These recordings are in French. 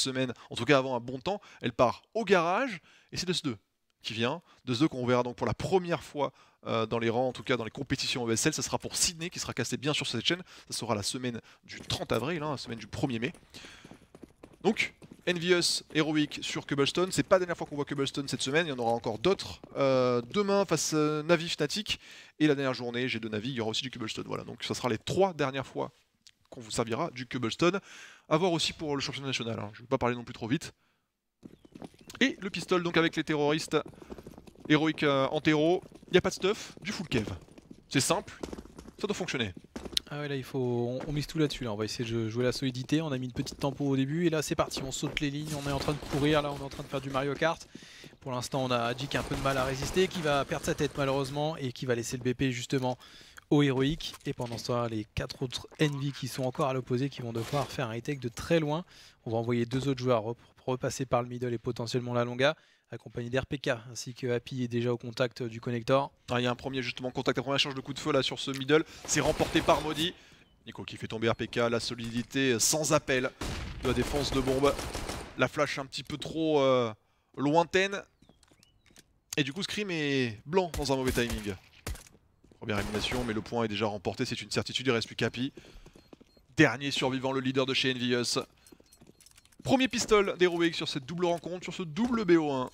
semaine, en tout cas avant un bon temps, elle part au garage, et c'est DUS2 qui vient. DUS2 qu'on verra donc pour la première fois dans les rangs, en tout cas dans les compétitions ESL, ça sera pour Sydney qui sera casté bien sûr sur cette chaîne, ça sera la semaine du 30 avril, la semaine du 1er mai. Donc, Envious, Heroic sur Cobblestone, c'est pas la dernière fois qu'on voit Cobblestone cette semaine, il y en aura encore d'autres. Demain face Navi Fnatic, et la dernière journée, G2 Navi, il y aura aussi du Cobblestone. Voilà, donc ça sera les 3 dernières fois qu'on vous servira du Cobblestone. A voir aussi pour le championnat national, hein. Je ne vais pas parler non plus trop vite. Et le pistol, donc avec les terroristes, Heroic en terreau, il n'y a pas de stuff, du full kev. C'est simple, ça doit fonctionner. Ah ouais, là il faut, on mise tout là-dessus, là. On va essayer de jouer la solidité, on a mis une petite tempo au début et là c'est parti, on saute les lignes, on est en train de courir, là on est en train de faire du Mario Kart. Pour l'instant on a Adji qui a un peu de mal à résister, qui va perdre sa tête malheureusement et qui va laisser le BP justement au Heroic. Et pendant ce temps les 4 autres Envy qui sont encore à l'opposé qui vont devoir faire un retake de très loin. On va envoyer 2 autres joueurs repasser par le middle et potentiellement la longa, accompagné d'RPK ainsi que Happy est déjà au contact du connector. Ah, il y a un premier justement contact, la première charge de coup de feu là sur ce middle, c'est remporté par Maudit. Nico qui fait tomber RPK, la solidité sans appel de la défense de bombe. La flash un petit peu trop lointaine. Et du coup Scream est blanc dans un mauvais timing. Première élimination, mais le point est déjà remporté, c'est une certitude, il reste plus qu'Happy. Dernier survivant, le leader de chez Envious. Premier pistol d'Heroic sur cette double rencontre, sur ce double BO1.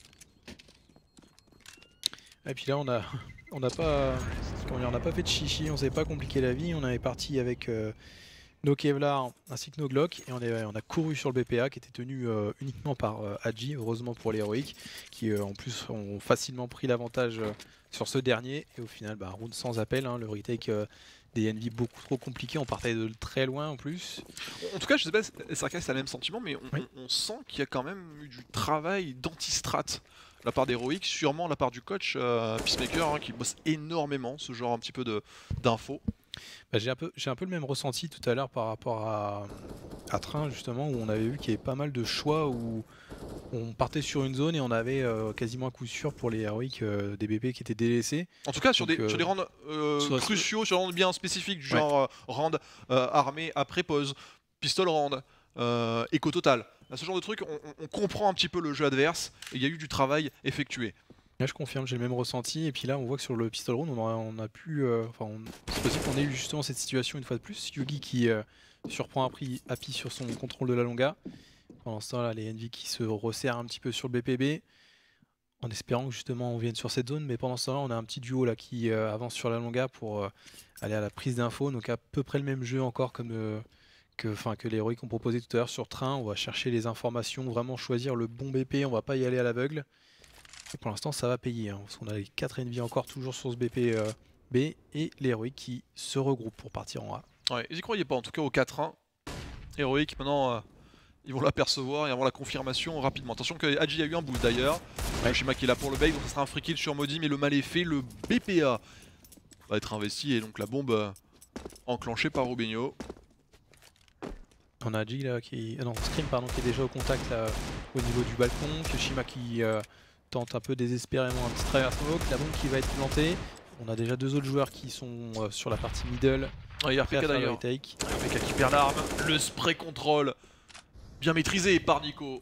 Et puis là on n'a pas fait de chichi, on s'est pas compliqué la vie, on est parti avec nos Kevlar ainsi que nos Glock et on a couru sur le BPA qui était tenu uniquement par Adji, heureusement pour les Heroic, qui en plus ont facilement pris l'avantage sur ce dernier et au final round sans appel, hein, le retake des Envy beaucoup trop compliqué, on partait de très loin en plus. En tout cas je sais pas si c'est le même sentiment, mais on sent qu'il y a quand même eu du travail d'anti-strat la part d'Heroic, sûrement la part du coach Peacemaker hein, qui bosse énormément ce genre un petit peu d'infos. J'ai un peu le même ressenti tout à l'heure par rapport à Train justement, où on avait vu qu'il y avait pas mal de choix où on partait sur une zone et on avait quasiment un coup sûr pour les Heroic des BP qui étaient délaissés. En tout cas sur des rounds cruciaux, sur des rounds bien spécifiques, du genre round armé après pause, pistol round, éco total. Là, ce genre de truc, on comprend un petit peu le jeu adverse et il y a eu du travail effectué. Là je confirme, j'ai le même ressenti et puis là on voit que sur le pistol round on a pu, c'est possible qu'on ait eu justement cette situation une fois de plus. Yugi qui surprend Happy sur son contrôle de la longa. Pendant ce temps là les Envy qui se resserrent un petit peu sur le BPB en espérant que justement on vienne sur cette zone, mais pendant ce temps là on a un petit duo là qui avance sur la longa pour aller à la prise d'infos, donc à peu près le même jeu encore comme que les Heroic ont proposé tout à l'heure sur Train. On va chercher les informations, vraiment choisir le bon BP, on va pas y aller à l'aveugle. Et pour l'instant ça va payer, hein, parce qu'on a les 4 Envy encore toujours sur ce BP B et les Heroic qui se regroupent pour partir en A. Ouais, ils y croyaient pas en tout cas au 4-1. Heroic maintenant ils vont l'apercevoir et avoir la confirmation rapidement. Attention que Adji a eu un boost d'ailleurs. Shima qui est là pour le bait, donc ça sera un free kill sur Maudit, mais le mal est fait, le BPA va être investi et donc la bombe enclenchée par Rubinho. On a Adji là qui. non, Scream pardon, qui est déjà au contact là, au niveau du balcon. Shima qui tente un peu désespérément un petit travers smoke. La bombe qui va être plantée. On a déjà 2 autres joueurs qui sont sur la partie middle. Il y a RPK d'ailleurs. RPK qui perd l'arme. Le spray control bien maîtrisé par Nico.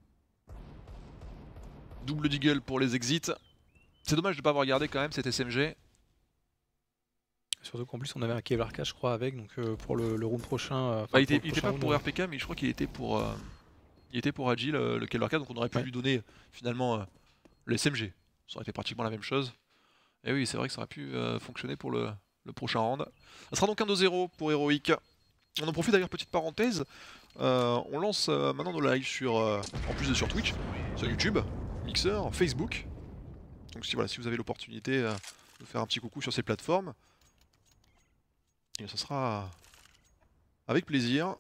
Double deagle pour les exits. C'est dommage de ne pas avoir gardé quand même cet SMG. Surtout qu'en plus on avait un Kevlar K je crois avec, donc pour le round prochain... il était pas pour RPK mais je crois qu'il était pour Adji le Kevlar K, donc on aurait pu lui donner finalement le SMG. Ça aurait été pratiquement la même chose. Et oui c'est vrai que ça aurait pu fonctionner pour le prochain round. Ça sera donc un 2-0 pour Heroic. On en profite d'ailleurs, petite parenthèse, on lance maintenant nos lives sur, en plus de sur Twitch, sur YouTube, Mixer, Facebook. Donc si vous avez l'opportunité de faire un petit coucou sur ces plateformes, et ça sera avec plaisir.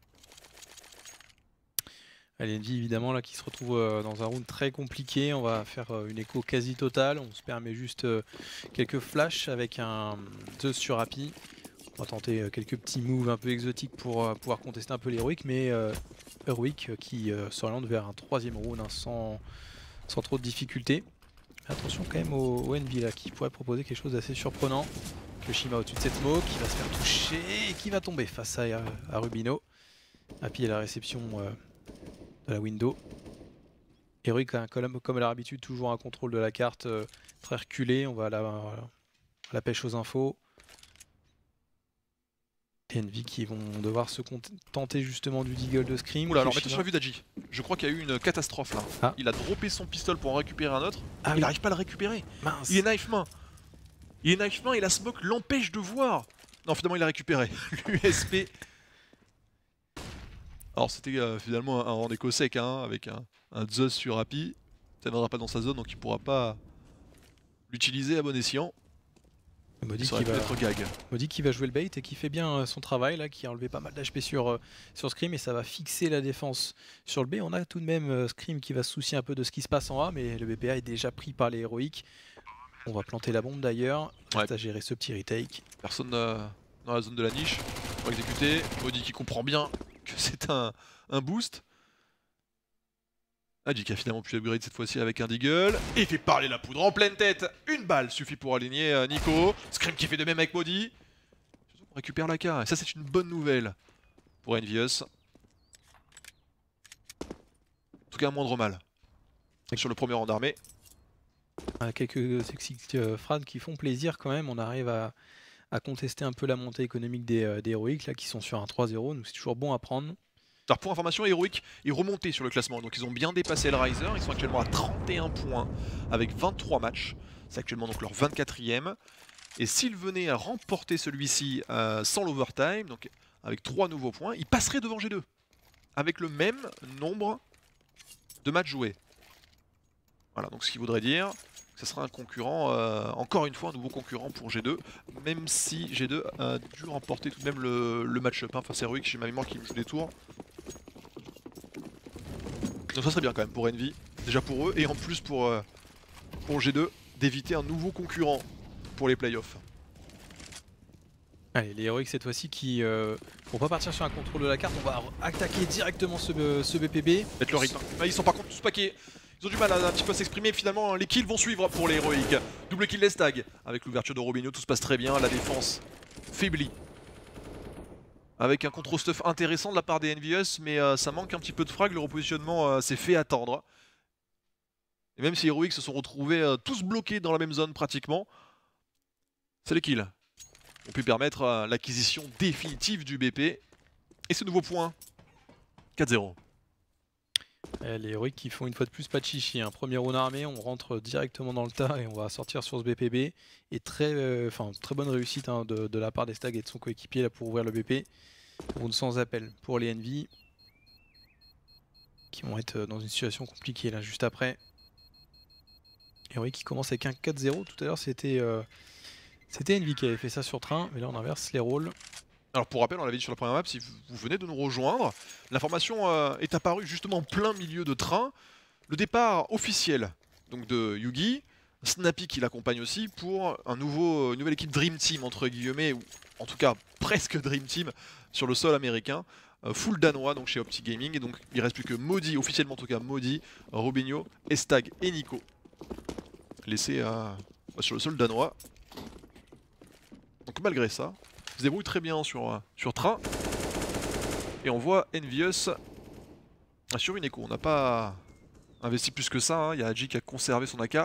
Allez, Envy évidemment là qui se retrouve dans un round très compliqué, on va faire une écho quasi totale, on se permet juste quelques flashs avec un 2 sur Happy. On va tenter quelques petits moves un peu exotiques pour pouvoir contester un peu l'Heroic, mais Heroic qui s'oriente vers un 3ème round hein, sans trop de difficultés. Attention quand même au Envy là qui pourrait proposer quelque chose d'assez surprenant. Shima au-dessus de cette smoke, qui va se faire toucher et qui va tomber face à Rubinho. Happy à la réception de la window. Heroic, comme à l'habitude, toujours un contrôle de la carte très reculé. On va à la pêche aux infos. Et Envy qui vont devoir se contenter justement du deagle de Scream. Oula, alors mettez sur la vue d'Adji. Je crois qu'il y a eu une catastrophe là. Ah. Il a droppé son pistolet pour en récupérer un autre. Ah il oui. n'arrive pas à le récupérer. Mince. Il est knife main. Il est knife main et la smoke l'empêche de voir. Non, finalement il a récupéré. L'USP. Alors c'était finalement un rendez-vous sec hein, avec un Zeus sur Happy. Ça ne viendra pas dans sa zone donc il pourra pas l'utiliser à bon escient. Maudit qui va jouer le bait et qui fait bien son travail là, qui a enlevé pas mal d'HP sur Scream et ça va fixer la défense sur le B. On a tout de même Scream qui va se soucier un peu de ce qui se passe en A, mais le BPA est déjà pris par les héroïques. On va planter la bombe d'ailleurs, reste à gérer ce petit retake. Personne dans la zone de la niche pour exécuter. Maudit qui comprend bien que c'est un boost. Adji qui a finalement pu upgrade cette fois-ci avec un deagle. Et fait parler la poudre en pleine tête. Une balle suffit pour aligner Nico. Scream qui fait de même avec Maudit. On récupère la carte. Et ça c'est une bonne nouvelle pour Envious. En tout cas un moindre mal. Sur le premier rang d'armée. Quelques sexy phrases qui font plaisir quand même. On arrive à contester un peu la montée économique des héroïques là, qui sont sur un 3-0. Donc c'est toujours bon à prendre. Alors pour information, Heroic est remonté sur le classement, donc ils ont bien dépassé le Riser, ils sont actuellement à 31 points avec 23 matchs, c'est actuellement donc leur 24e. Et s'ils venaient à remporter celui-ci sans l'overtime, donc avec 3 nouveaux points, ils passeraient devant G2, avec le même nombre de matchs joués. Voilà, donc ce qui voudrait dire que ce sera un concurrent, encore une fois un nouveau concurrent pour G2, même si G2 a dû remporter tout de même le match-up, hein, face à Heroic chez ma mémoire qui joue des tours. Donc ça serait bien quand même pour Envy, déjà pour eux, et en plus pour G2, d'éviter un nouveau concurrent pour les playoffs. Allez, les héroïques cette fois-ci qui vont pas partir sur un contrôle de la carte, on va attaquer directement ce BPB. Mettre le rythme. Ah, ils sont par contre tous paquets, ils ont du mal à un petit peu s'exprimer, finalement les kills vont suivre pour les héroïques. Double kill d'Estag, avec l'ouverture de Robinho, tout se passe très bien, la défense faiblit. Avec un control stuff intéressant de la part des Envious, mais ça manque un petit peu de frag, le repositionnement s'est fait attendre. Et même si Heroic se sont retrouvés tous bloqués dans la même zone pratiquement, c'est les kills ont pu permettre l'acquisition définitive du BP. Et ce nouveau point, 4-0. Les héroïques qui font une fois de plus pas de chichi, hein. Premier round armé, on rentre directement dans le tas et on va sortir sur ce BPB. Et très bonne réussite hein, de la part des Stag et de son coéquipier là, pour ouvrir le BP. Round sans appel pour les Envy, qui vont être dans une situation compliquée là juste après. Héroïque qui commence avec un 4-0, tout à l'heure c'était Envy qui avait fait ça sur train, mais là on inverse les rôles. Alors pour rappel, on l'avait dit sur la première map, si vous venez de nous rejoindre, l'information est apparue justement en plein milieu de train. Le départ officiel donc de Yugi, Snappy qui l'accompagne aussi pour une nouvelle équipe Dream Team entre guillemets, ou en tout cas presque Dream Team sur le sol américain. Full danois donc chez Opti Gaming, et donc il reste plus que Maudit, officiellement en tout cas Maudit, Robinho, Estag et Nico. Laissés sur le sol danois. Donc malgré ça, ils se débrouillent très bien sur train. Et on voit Envious sur une écho. On n'a pas investi plus que ça, hein. Il y a Adji qui a conservé son AK.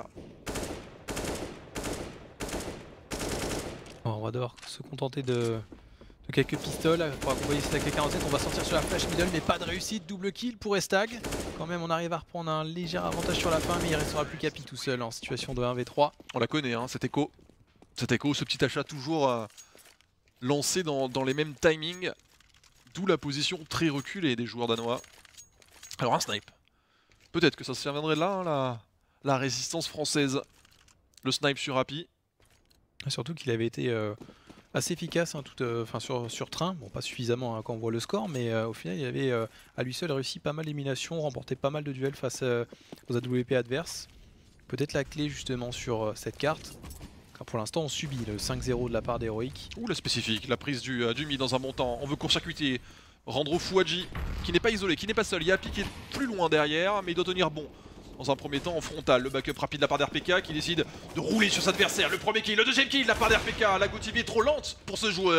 On va devoir se contenter de quelques pistoles pour accompagner cette AK-47. On va sortir sur la flash middle, mais pas de réussite. Double kill pour Estag. Quand même, on arrive à reprendre un léger avantage sur la fin, mais il restera plus qu'Happy tout seul en situation de 1v3. On la connaît, hein, cette écho. Cet écho, ce petit achat toujours lancé dans les mêmes timings. D'où la position très reculée des joueurs danois. Alors un snipe. Peut-être que ça se reviendrait de là, hein, la résistance française. Le snipe sur Happy. Surtout qu'il avait été assez efficace hein, sur train. Bon, pas suffisamment hein, quand on voit le score, mais au final, il avait à lui seul réussi pas mal d'éliminations, remporté pas mal de duels face aux AWP adverses. Peut-être la clé justement sur cette carte. Car pour l'instant, on subit le 5-0 de la part d'Heroic. Ouh, la spécifique, la prise du mid dans un bon temps. On veut court-circuiter, rendre au fou Adji, qui n'est pas isolé, qui n'est pas seul. Il y a Happy qui est plus loin derrière, mais il doit tenir bon. Dans un premier temps en frontal, le backup rapide de la part d'RPK qui décide de rouler sur son adversaire. Le premier kill, le deuxième kill de la part d'RPK. La Go TV est trop lente pour ce joueur.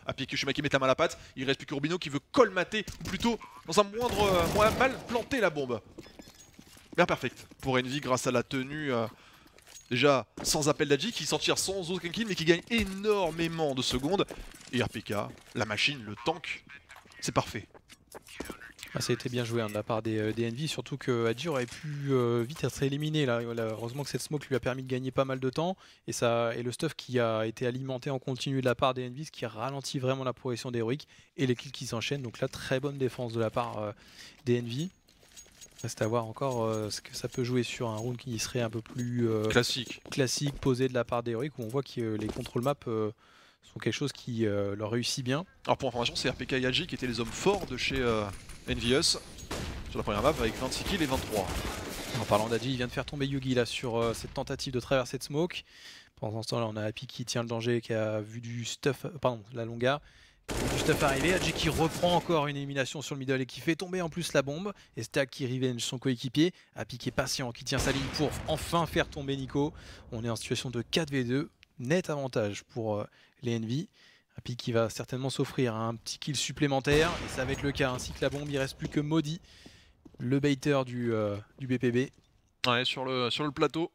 Happy Kushima qui met la main à la patte, il reste plus que Rubino qui veut colmater, ou plutôt dans un moins mal planter la bombe. Bien perfect pour Envy grâce à la tenue déjà sans appel d'Adji qui s'en tire sans aucun kill mais qui gagne énormément de secondes. Et RPK, la machine, le tank, c'est parfait. Ah, ça a été bien joué hein, de la part des Envy, surtout que Adji aurait pu vite être éliminé là. Heureusement que cette smoke lui a permis de gagner pas mal de temps et le stuff qui a été alimenté en continu de la part des Envy, ce qui ralentit vraiment la progression d'Heroic et les kills qui s'enchaînent. Donc là, très bonne défense de la part des Envy. Reste à voir encore ce que ça peut jouer sur un round qui serait un peu plus classique posé de la part d'Heroic, où on voit que les control maps sont quelque chose qui leur réussit bien. Alors pour information, c'est RPK et Adji qui étaient les hommes forts de chez Envious sur la première map avec 26 kills et 23. En parlant d'Adji, il vient de faire tomber Yugi là sur cette tentative de traverser de smoke. Pendant ce temps là, on a Happy qui tient le danger, qui a vu du stuff, pardon, la longa. Du stuff arrivé, Adji qui reprend encore une élimination sur le middle et qui fait tomber en plus la bombe. Et Stag qui revenge son coéquipier. Happy qui est patient, qui tient sa ligne pour enfin faire tomber Nico. On est en situation de 4v2, net avantage pour les Envy. Happy qui va certainement s'offrir un petit kill supplémentaire et ça va être le cas ainsi que la bombe. Il reste plus que Maudit, le baiter du BPB. Ouais, sur le plateau.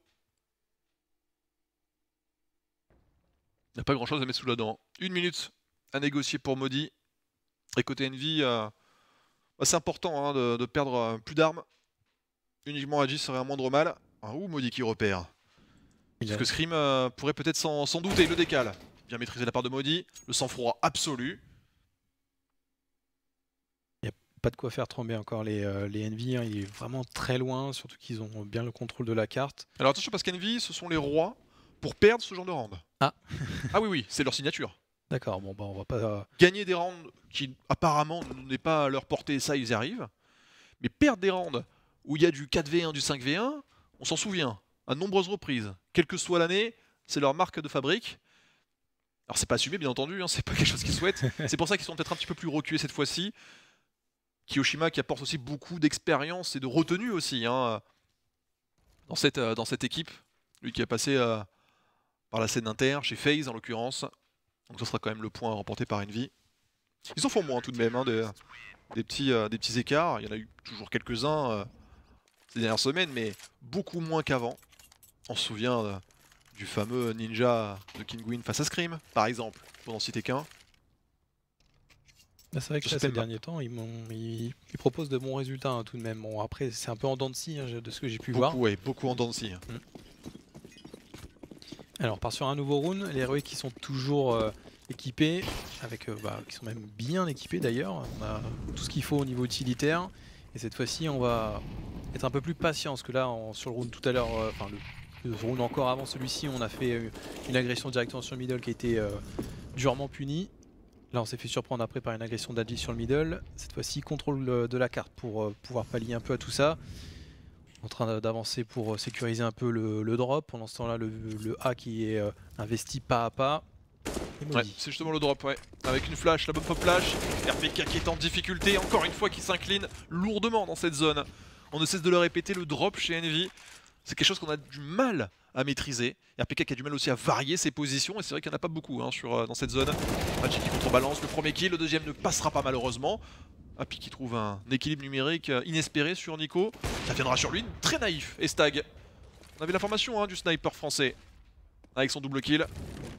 Il n'y a pas grand chose à mettre sous la dent. 1 minute à négocier pour Maudit. Et côté Envy, c'est important hein, de perdre plus d'armes. Uniquement Adji serait un moindre mal. Ah, ou Maudit qui repère. Parce que Scream pourrait peut-être s'en douter, le décale. Bien maîtrisé de la part de Maudit, le sang-froid absolu. Il n'y a pas de quoi faire trembler encore les Envy, hein. Il est vraiment très loin, surtout qu'ils ont bien le contrôle de la carte. Alors attention parce qu'Envy, ce sont les rois pour perdre ce genre de round. Ah, ah oui, c'est leur signature. D'accord, bon bah on va pas... Gagner des rounds qui apparemment n'est pas à leur portée, ça ils y arrivent. Mais perdre des rounds où il y a du 4v1, du 5v1, on s'en souvient, à de nombreuses reprises. Quelle que soit l'année, c'est leur marque de fabrique. Alors c'est pas assumé bien entendu, hein, c'est pas quelque chose qu'ils souhaitent. C'est pour ça qu'ils sont peut-être un petit peu plus reculés cette fois-ci. Kiyoshima qui apporte aussi beaucoup d'expérience et de retenue aussi hein, dans cette équipe. Lui qui est passé par la scène inter, chez FaZe en l'occurrence. Donc ce sera quand même le point remporté par Envy. Ils en font moins tout de même, hein, des petits écarts. Il y en a eu toujours quelques-uns ces dernières semaines, mais beaucoup moins qu'avant. On se souvient du fameux ninja de Kinguin face à Scream, par exemple, pour n'en citer qu'un. C'est vrai que là, ces derniers temps, ils proposent de bons résultats hein, tout de même. Bon, après, c'est un peu en dents de scie hein, de ce que j'ai pu voir. Oui, beaucoup en dents de scie. Alors, on part sur un nouveau round. Les héroïques qui sont toujours équipés, qui sont même bien équipés d'ailleurs. On a tout ce qu'il faut au niveau utilitaire. Et cette fois-ci, on va être un peu plus patient. Parce que là, sur le round tout à l'heure, le round encore avant celui-ci, on a fait une agression directement sur le middle qui a été durement punie. Là, on s'est fait surprendre après par une agression d'Adji sur le middle. Cette fois-ci, contrôle de la carte pour pouvoir pallier un peu à tout ça. En train d'avancer pour sécuriser un peu le drop. Pendant ce temps-là, le A qui est investi pas à pas. Ouais, c'est justement le drop, ouais. Avec une flash, la bonne pop flash. RPK qui est en difficulté, encore une fois qui s'incline lourdement dans cette zone. On ne cesse de le répéter, le drop chez Envy, c'est quelque chose qu'on a du mal à maîtriser. RPK qui a du mal aussi à varier ses positions, et c'est vrai qu'il n'y en a pas beaucoup hein, dans cette zone. Adji qui contrebalance le premier kill, le deuxième ne passera pas malheureusement. Happy qui trouve un équilibre numérique inespéré sur Nico. Ça viendra sur lui, très naïf. Et Stag. On avait l'information hein, du sniper français. Avec son double kill.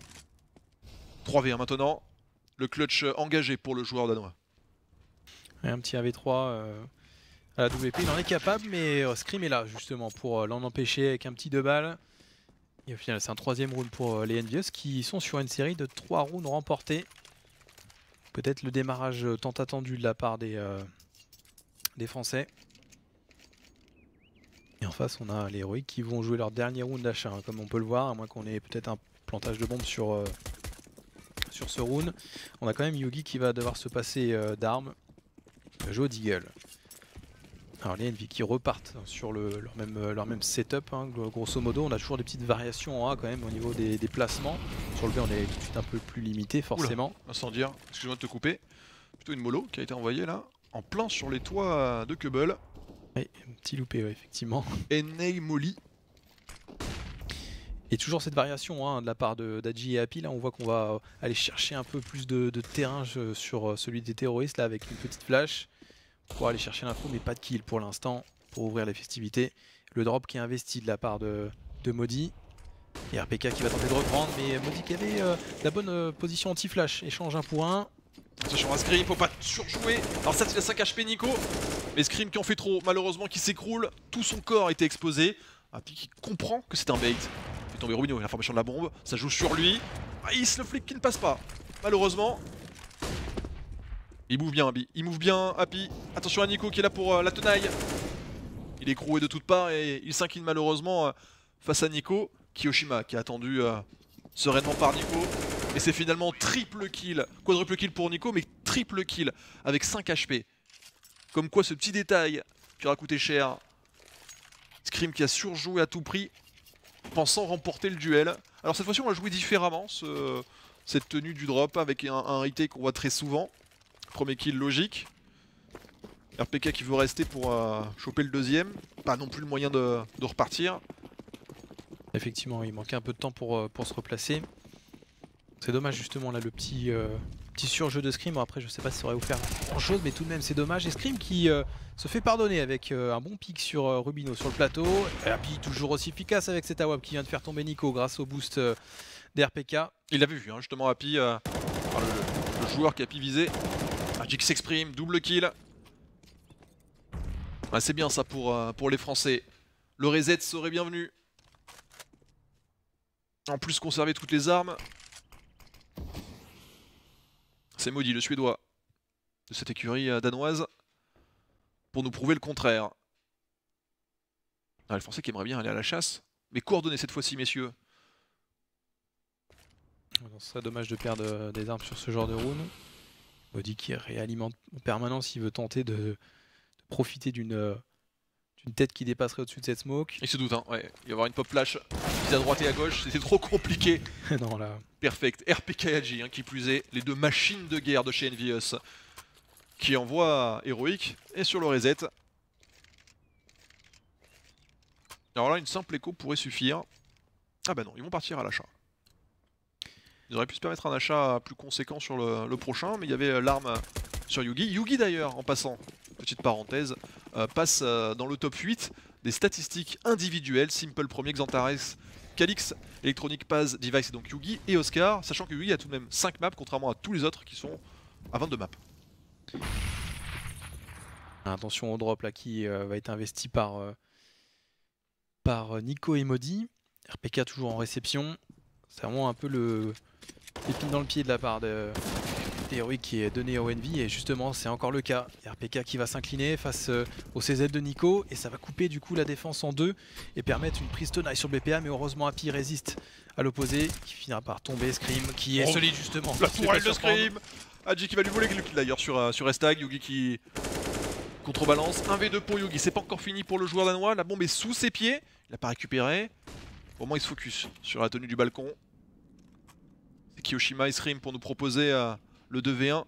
3v1 maintenant. Le clutch engagé pour le joueur danois. Et un petit AV3 à la WP, il en est capable, mais Scream est là justement pour l'en empêcher avec un petit 2 balles. Et au final, c'est un troisième round pour les Envious qui sont sur une série de 3 rounds remportés. Peut-être le démarrage tant attendu de la part des Français. Et en face, on a les héroïques qui vont jouer leur dernier round d'achat, hein, comme on peut le voir, à moins qu'on ait peut-être un plantage de bombe sur ce round. On a quand même Yugi qui va devoir se passer d'armes. Jouer au Deagle. Alors les Envy qui repartent sur leur même setup, hein, grosso modo. On a toujours des petites variations en A quand même au niveau des placements. Sur le B, on est tout de suite un peu plus limité forcément. Oula, incendiaire, excuse-moi de te couper. Plutôt une mollo qui a été envoyée là, en plein sur les toits de Keubel. Oui, un petit loupé, ouais, effectivement. Enei Molly. Et toujours cette variation hein, de la part d'Adji et Happy, là on voit qu'on va aller chercher un peu plus de terrain sur celui des terroristes là avec une petite flash pour aller chercher l'info mais pas de kill pour l'instant pour ouvrir les festivités. Le drop qui est investi de la part de Maudit et RPK qui va tenter de reprendre mais Maudit qui avait la bonne position anti-flash, échange 1 pour 1. Attention à Scream, faut pas surjouer. Alors ça, c'est la 5 HP Nico. Mais Scream qui en fait trop, malheureusement, qui s'écroule. Tout son corps a été exposé. Happy qui comprend que c'est un bait. Il fait tomber Rubino, il a l'information de la bombe. Ça joue sur lui. Ah, il se le flic qui ne passe pas. Malheureusement. Il move bien, Happy. Il move bien, Happy. Attention à Nico qui est là pour la tenaille. Il est croué de toutes parts et il s'incline malheureusement face à Nico. Kiyoshima qui a attendu sereinement par Nico. Et c'est finalement triple kill, quadruple kill pour Nico, mais triple kill avec 5 HP. Comme quoi ce petit détail qui aura coûté cher. Scream qui a surjoué à tout prix, pensant remporter le duel. Alors cette fois-ci on va jouer différemment, cette tenue du drop avec un retake qu'on voit très souvent. Premier kill logique. RPK qui veut rester pour choper le deuxième. Pas non plus le moyen de repartir. Effectivement, il manquait un peu de temps pour se replacer. C'est dommage justement là le petit surjeu de Scream. Bon, après je sais pas si ça aurait offert grand chose mais tout de même c'est dommage. Et Scream qui se fait pardonner avec un bon pic sur Rubino sur le plateau. Et Happy toujours aussi efficace avec cet AWP qui vient de faire tomber Nico grâce au boost d'RPK. Il l'avait vu hein, justement Happy, le joueur qui a Happy visé. Happy qui s'exprime, double kill. Ah, c'est bien ça pour les Français. Le reset serait bienvenu. En plus conserver toutes les armes. C'est Maudit, le Suédois, de cette écurie danoise, pour nous prouver le contraire. Ah, les Français qui aimeraient bien aller à la chasse, mais coordonnés cette fois-ci, messieurs. Ce serait dommage de perdre des armes sur ce genre de rune. Maudit qui réalimente en permanence, il veut tenter de profiter d'une tête qui dépasserait au-dessus de cette smoke. Il se doute, hein, ouais. Il va y avoir une pop flash à droite et à gauche, c'était trop compliqué. Non, là... Perfect. RPK et Adji, hein, qui plus est, les deux machines de guerre de chez Envious, qui envoient héroïque et sur le reset. Alors là, une simple écho pourrait suffire. Ah bah non, ils vont partir à l'achat. Ils auraient pu se permettre un achat plus conséquent sur le prochain, mais il y avait l'arme sur Yugi. Yugi d'ailleurs, en passant, petite parenthèse, passe dans le top 8 des statistiques individuelles. Simple premier, Xantares, Calix, Electronic, Paz, Device et donc Yugi et Oscar, sachant que Yugi a tout de même 5 maps, contrairement à tous les autres qui sont à 22 maps. Attention au drop là qui va être investi par Nico et Maudit. RPK toujours en réception. C'est vraiment un peu l'épine dans le pied de la part de héroïque qui est donné au Envy et justement c'est encore le cas. RPK qui va s'incliner face au CZ de Nico et ça va couper du coup la défense en deux et permettre une prise tenaille sur le BPA, mais heureusement Happy résiste à l'opposé qui finira par tomber. Scream qui est solide justement. La tourelle de Scream. Adji qui va lui voler le kill d'ailleurs sur Restag. Yugi qui contrebalance. 1v2 pour Yugi, c'est pas encore fini pour le joueur danois. La bombe est sous ses pieds, il n'a pas récupéré. Au moins il se focus sur la tenue du balcon. C'est Kiyoshima et Scream pour nous proposer le 2v1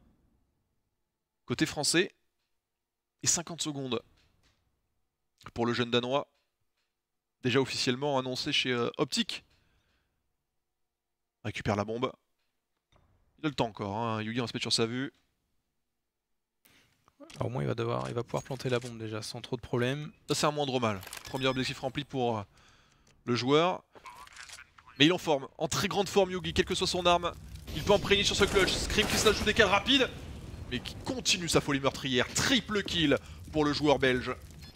côté français. Et 50 secondes pour le jeune danois, déjà officiellement annoncé chez Optic. Récupère la bombe. Il a le temps encore, hein. Yugi on va se mettre sur sa vue. Alors au moins il va pouvoir planter la bombe déjà sans trop de problèmes. Ça c'est un moindre mal. Premier objectif rempli pour le joueur. Mais il est en forme, en très grande forme Yugi, quelle que soit son arme. Il peut imprégner sur ce clutch. Scream qui se la joue des cales rapides, mais qui continue sa folie meurtrière. Triple kill pour le joueur belge.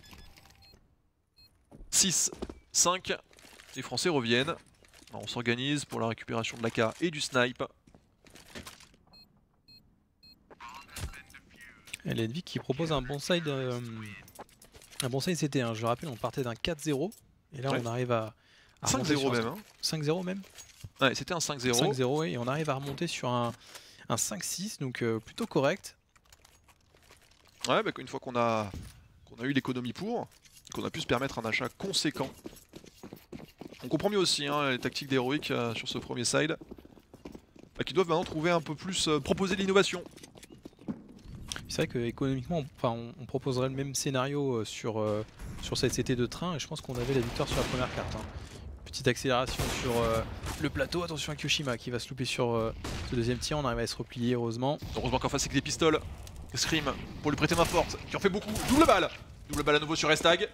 6, 5. Les Français reviennent. Alors, on s'organise pour la récupération de l'AK et du snipe. Et l'Envy qui propose un bon side CT1. Je le rappelle, on partait d'un 4-0 et là ouais. On arrive à 5-0 même. Hein. 5-0 même. Ouais, c'était un 5-0. 5-0 et on arrive à remonter sur un 5-6, donc plutôt correct. Ouais, bah, une fois qu'on a eu l'économie pour, qu'on a pu se permettre un achat conséquent. On comprend mieux aussi hein, les tactiques d'Heroic sur ce premier side. Bah, qui doivent maintenant trouver un peu plus, proposer de l'innovation. C'est vrai qu'économiquement, on proposerait le même scénario sur cette CT de train et je pense qu'on avait la victoire sur la première carte. Hein. petite accélération sur le plateau. Attention à Kyoshima qui va se louper sur ce deuxième tir. On arrive à se replier heureusement. Heureusement qu'en face c'est que des pistoles. Scream pour lui prêter main forte, qui en fait beaucoup. Double balle à nouveau sur Restag.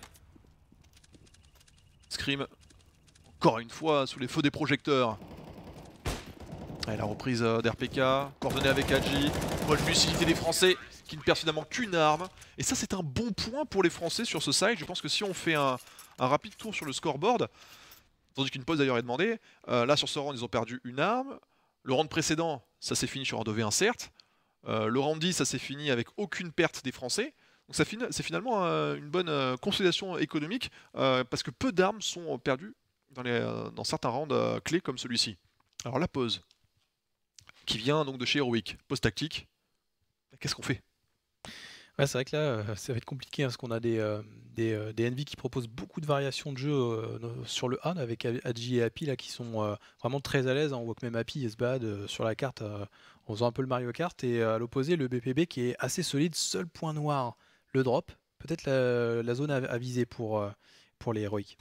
Scream, encore une fois sous les feux des projecteurs. Et la reprise d'RPK, coordonnée avec Hadji. Bonne lucidité des Français qui ne perdent finalement qu'une arme. Et ça c'est un bon point pour les Français sur ce side. Je pense que si on fait un rapide tour sur le scoreboard, tandis qu'une pause d'ailleurs est demandée, là sur ce round ils ont perdu une arme. Le round précédent, ça s'est fini sur un 2v1 certes. Le round 10, ça s'est fini avec aucune perte des Français. Donc c'est finalement une bonne consolidation économique parce que peu d'armes sont perdues dans certains rounds clés comme celui-ci. Alors la pause, qui vient donc de chez Heroic, pause tactique. Qu'est-ce qu'on fait? Ouais, c'est vrai que là, ça va être compliqué hein, parce qu'on a des NV qui proposent beaucoup de variations de jeu sur le A avec Hadji et Happy là, qui sont vraiment très à l'aise. Hein. On voit que même Happy se balade sur la carte en faisant un peu le Mario Kart. Et à l'opposé, le BPB qui est assez solide. Seul point noir, le drop. Peut-être la zone à viser pour les Heroic.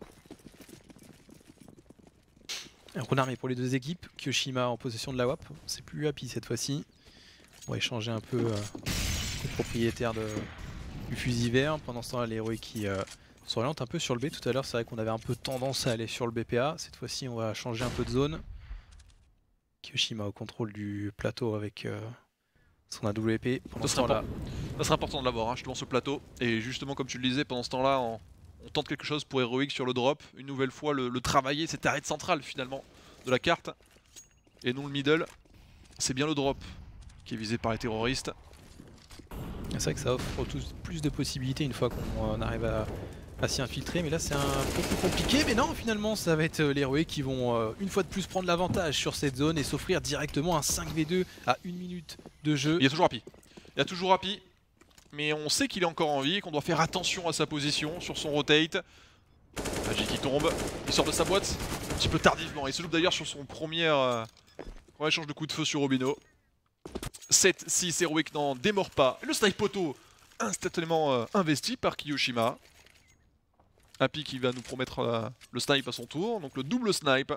On armé pour les deux équipes. Kyoshima en possession de la WAP. C'est plus Happy cette fois-ci. On va échanger un peu le propriétaire du fusil vert. Pendant ce temps-là, les Heroic qui s'orientent un peu sur le B. Tout à l'heure, c'est vrai qu'on avait un peu tendance à aller sur le BPA. Cette fois-ci, on va changer un peu de zone. Kyoshima au contrôle du plateau avec son AWP. Pendant ce temps-là, ça sera important de l'avoir hein, justement ce plateau. Et justement, comme tu le disais, pendant ce temps-là, on tente quelque chose pour Heroic sur le drop. Une nouvelle fois, le travailler, cette arête centrale finalement de la carte. Et non le middle. C'est bien le drop qui est visé par les terroristes. C'est vrai que ça offre plus de possibilités une fois qu'on arrive à s'y infiltrer, mais là c'est un peu plus compliqué. Mais non, finalement ça va être les Heroic qui vont une fois de plus prendre l'avantage sur cette zone et s'offrir directement un 5v2 à 1 minute de jeu. Il y a toujours Happy, mais on sait qu'il est encore en vie et qu'on doit faire attention à sa position sur son rotate. Hadji qui tombe, il sort de sa boîte un petit peu tardivement. Il se loupe d'ailleurs sur son premier échange de coups de feu sur Robino. 7-6, Heroic n'en démord pas. Le snipe auto instantanément investi par Kyoshima. Happy qui va nous promettre le snipe à son tour, donc le double snipe.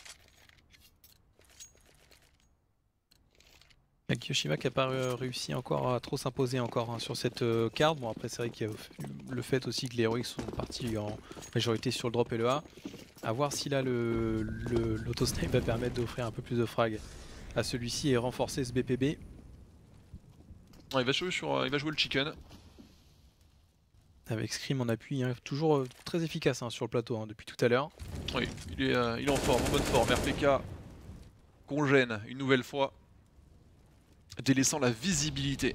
Kyoshima qui n'a pas réussi encore à trop s'imposer encore hein, sur cette carte. Bon après c'est vrai qu'il y a le fait aussi que les Heroic sont partis en majorité sur le drop et le A. A voir si là l'auto-snipe va permettre d'offrir un peu plus de frag à celui-ci et renforcer ce BPB. Ouais, il va jouer le chicken. Avec Scream en appui, hein, toujours très efficace hein, sur le plateau hein, depuis tout à l'heure. Oui, il est en forme, en bonne forme. RPK qu'on gêne une nouvelle fois, délaissant la visibilité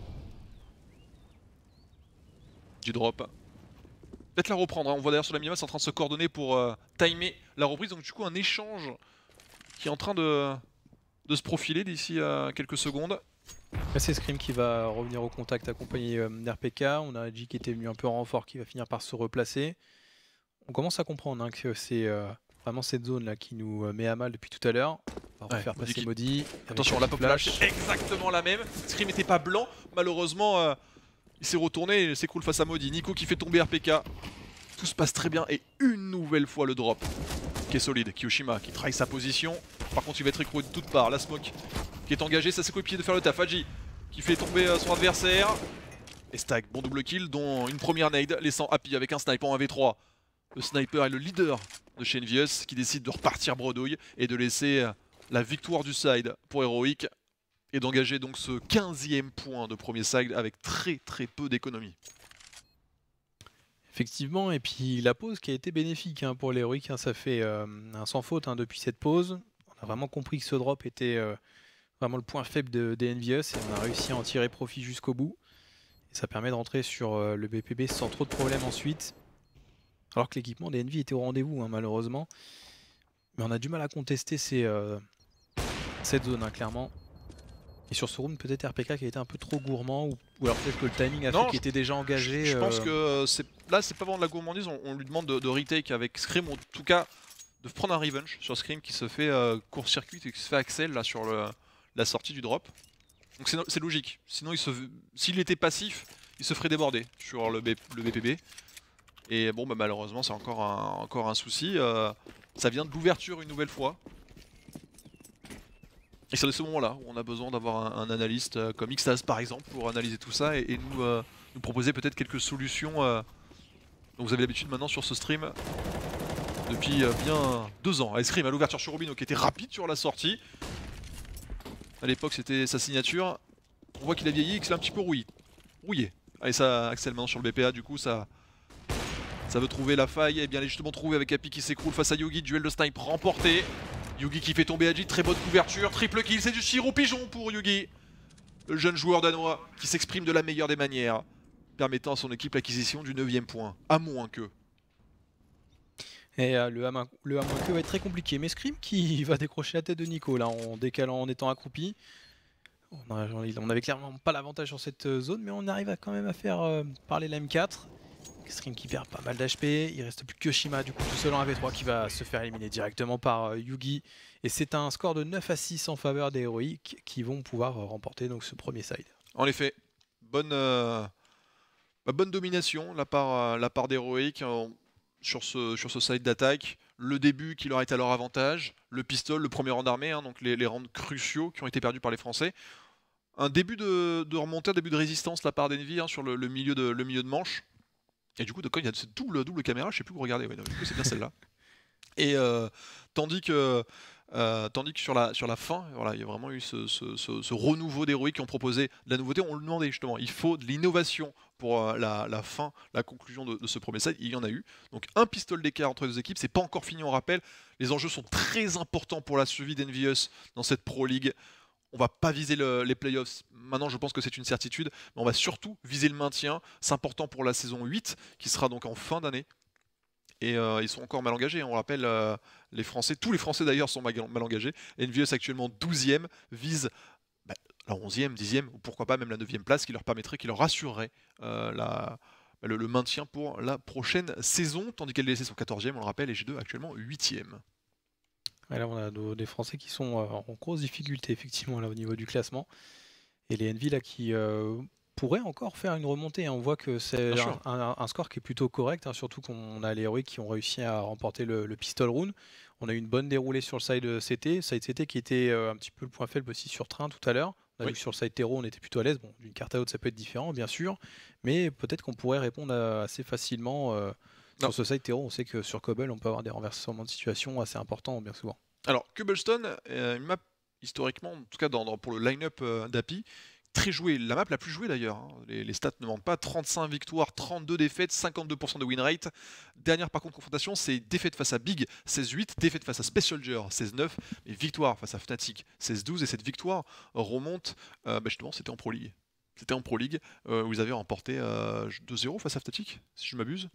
du drop. Peut-être la reprendre, hein. On voit d'ailleurs sur la minimap, c'est en train de se coordonner pour timer la reprise. Donc du coup un échange qui est en train de se profiler d'ici quelques secondes. C'est Scream qui va revenir au contact accompagné d'RPK. On a Hadji qui était venu un peu en renfort qui va finir par se replacer. On commence à comprendre hein, que c'est vraiment cette zone là qui nous met à mal depuis tout à l'heure. On va refaire passer Maudit. Attention, la pop flash, exactement la même. Scream n'était pas blanc, malheureusement il s'est retourné et il s'écroule face à Maudit. Nico qui fait tomber RPK. Tout se passe très bien et une nouvelle fois le drop qui est solide. Kyoshima qui trahit sa position. Par contre il va être écroué de toutes parts. La smoke qui est engagée, ça c'est coéquipier de faire le taf. Hadji qui fait tomber son adversaire. Et Stag, bon double kill dont une première nade laissant Happy avec un sniper en 1v3. Le sniper est le leader de chez Envious qui décide de repartir bredouille et de laisser la victoire du side pour Heroic et d'engager donc ce 15e point de premier side avec très peu d'économie. Effectivement, et puis la pause qui a été bénéfique hein, pour l'Heroic, hein, ça fait un sans faute hein, depuis cette pause. On a vraiment compris que ce drop était vraiment le point faible des Envious et on a réussi à en tirer profit jusqu'au bout. Et ça permet de rentrer sur le BPB sans trop de problèmes ensuite. Alors que l'équipement des Envy était au rendez-vous hein, malheureusement. Mais on a du mal à contester cette zone hein, clairement. Et sur ce round peut-être RPK qui a été un peu trop gourmand ou alors peut-être que le timing a fait qu'il était déjà engagé. Je pense que là c'est pas vraiment de la gourmandise, on lui demande de retake avec Scream, ou en tout cas de prendre un revenge sur Scream qui se fait court-circuit et qui se fait Axel là sur la sortie du drop. Donc c'est logique, sinon s'il était passif, il se ferait déborder sur le BPB. Et bon, bah, malheureusement, c'est encore un souci. Ça vient de l'ouverture une nouvelle fois. Et c'est de ce moment-là où on a besoin d'avoir un analyste comme Xtaz par exemple pour analyser tout ça et nous proposer peut-être quelques solutions dont vous avez l'habitude maintenant sur ce stream depuis bien 2 ans. Ice Cream à l'ouverture sur Rubino qui était rapide sur la sortie. À l'époque c'était sa signature. On voit qu'il a vieilli et qu'il est un petit peu rouillé. Allez ça Axel maintenant sur le BPA du coup ça veut trouver la faille. Et bien elle est justement trouvée avec Happy qui s'écroule face à Yogi. Duel de snipe remporté. Yugi qui fait tomber Adji, très bonne couverture, triple kill, c'est du sirop pigeon pour Yugi. Le jeune joueur danois qui s'exprime de la meilleure des manières, permettant à son équipe l'acquisition du 9ème point, à moins que. Et le A-que va être très compliqué, mais Scream qui va décrocher la tête de Nico là en décalant, en étant accroupi. On avait clairement pas l'avantage sur cette zone, mais on arrive quand même à faire parler la M4. Scream qui perd pas mal d'HP, il reste plus que Shima du coup tout seul en AV3 qui va se faire éliminer directement par Yugi. Et c'est un score de 9-6 en faveur des Héroïques qui vont pouvoir remporter donc ce premier side. En effet, bonne domination la part d'Héroïque sur ce side d'attaque. Le début qui leur est à leur avantage, le pistol, le premier rang d'armée, hein, donc les rounds cruciaux qui ont été perdus par les Français. Un début de remontée, un début de résistance de la part d'Envy hein, sur le milieu de manche. Et du coup, quand il y a cette double caméra, je sais plus où regarder, ouais, du coup c'est bien celle-là. Et tandis que sur la fin, voilà, il y a vraiment eu ce renouveau d'Héroïques qui ont proposé de la nouveauté. On le demandait justement, il faut de l'innovation pour la fin, la conclusion de ce premier set. Il y en a eu. Donc un pistolet d'écart entre les deux équipes, c'est pas encore fini, on rappelle. Les enjeux sont très importants pour la survie d'Envious dans cette Pro League. On va pas viser les playoffs, maintenant je pense que c'est une certitude, mais on va surtout viser le maintien. C'est important pour la saison 8, qui sera donc en fin d'année. Et ils sont encore mal engagés, on rappelle, les Français, tous les Français d'ailleurs sont mal engagés. Envious actuellement 12ème, vise la 11ème, 10ème, ou pourquoi pas même la 9ème place, qui leur permettrait, qui leur assurerait le maintien pour la prochaine saison, tandis qu'elle LDC sont 14ème, on le rappelle, et G2 actuellement 8ème. Et là on a des Français qui sont en grosse difficulté effectivement là au niveau du classement. Et les Envy là qui pourraient encore faire une remontée, hein. On voit que c'est un score qui est plutôt correct, hein, surtout qu'on a les héroïques qui ont réussi à remporter le pistol round. On a eu une bonne déroulée sur le side CT qui était un petit peu le point faible aussi sur train tout à l'heure. On a vu que sur le side terreau on était plutôt à l'aise. Bon, d'une carte à l'autre ça peut être différent bien sûr, mais peut-être qu'on pourrait répondre assez facilement sur ce side terreau. On sait que sur Cobble on peut avoir des renversements de situation assez importants bien souvent. Alors Cobblestone, une map historiquement, en tout cas pour le line-up d'Api, très joué, la map la plus jouée d'ailleurs, hein. Les stats ne mentent pas, 35 victoires, 32 défaites, 52% de win rate. Dernière par contre confrontation, c'est défaite face à Big, 16-8, défaite face à Space Soldier, 16-9, et victoire face à Fnatic, 16-12, et cette victoire remonte, justement c'était en Pro League. C'était en Pro League, où ils avaient remporté 2-0 face à Fnatic, si je m'abuse.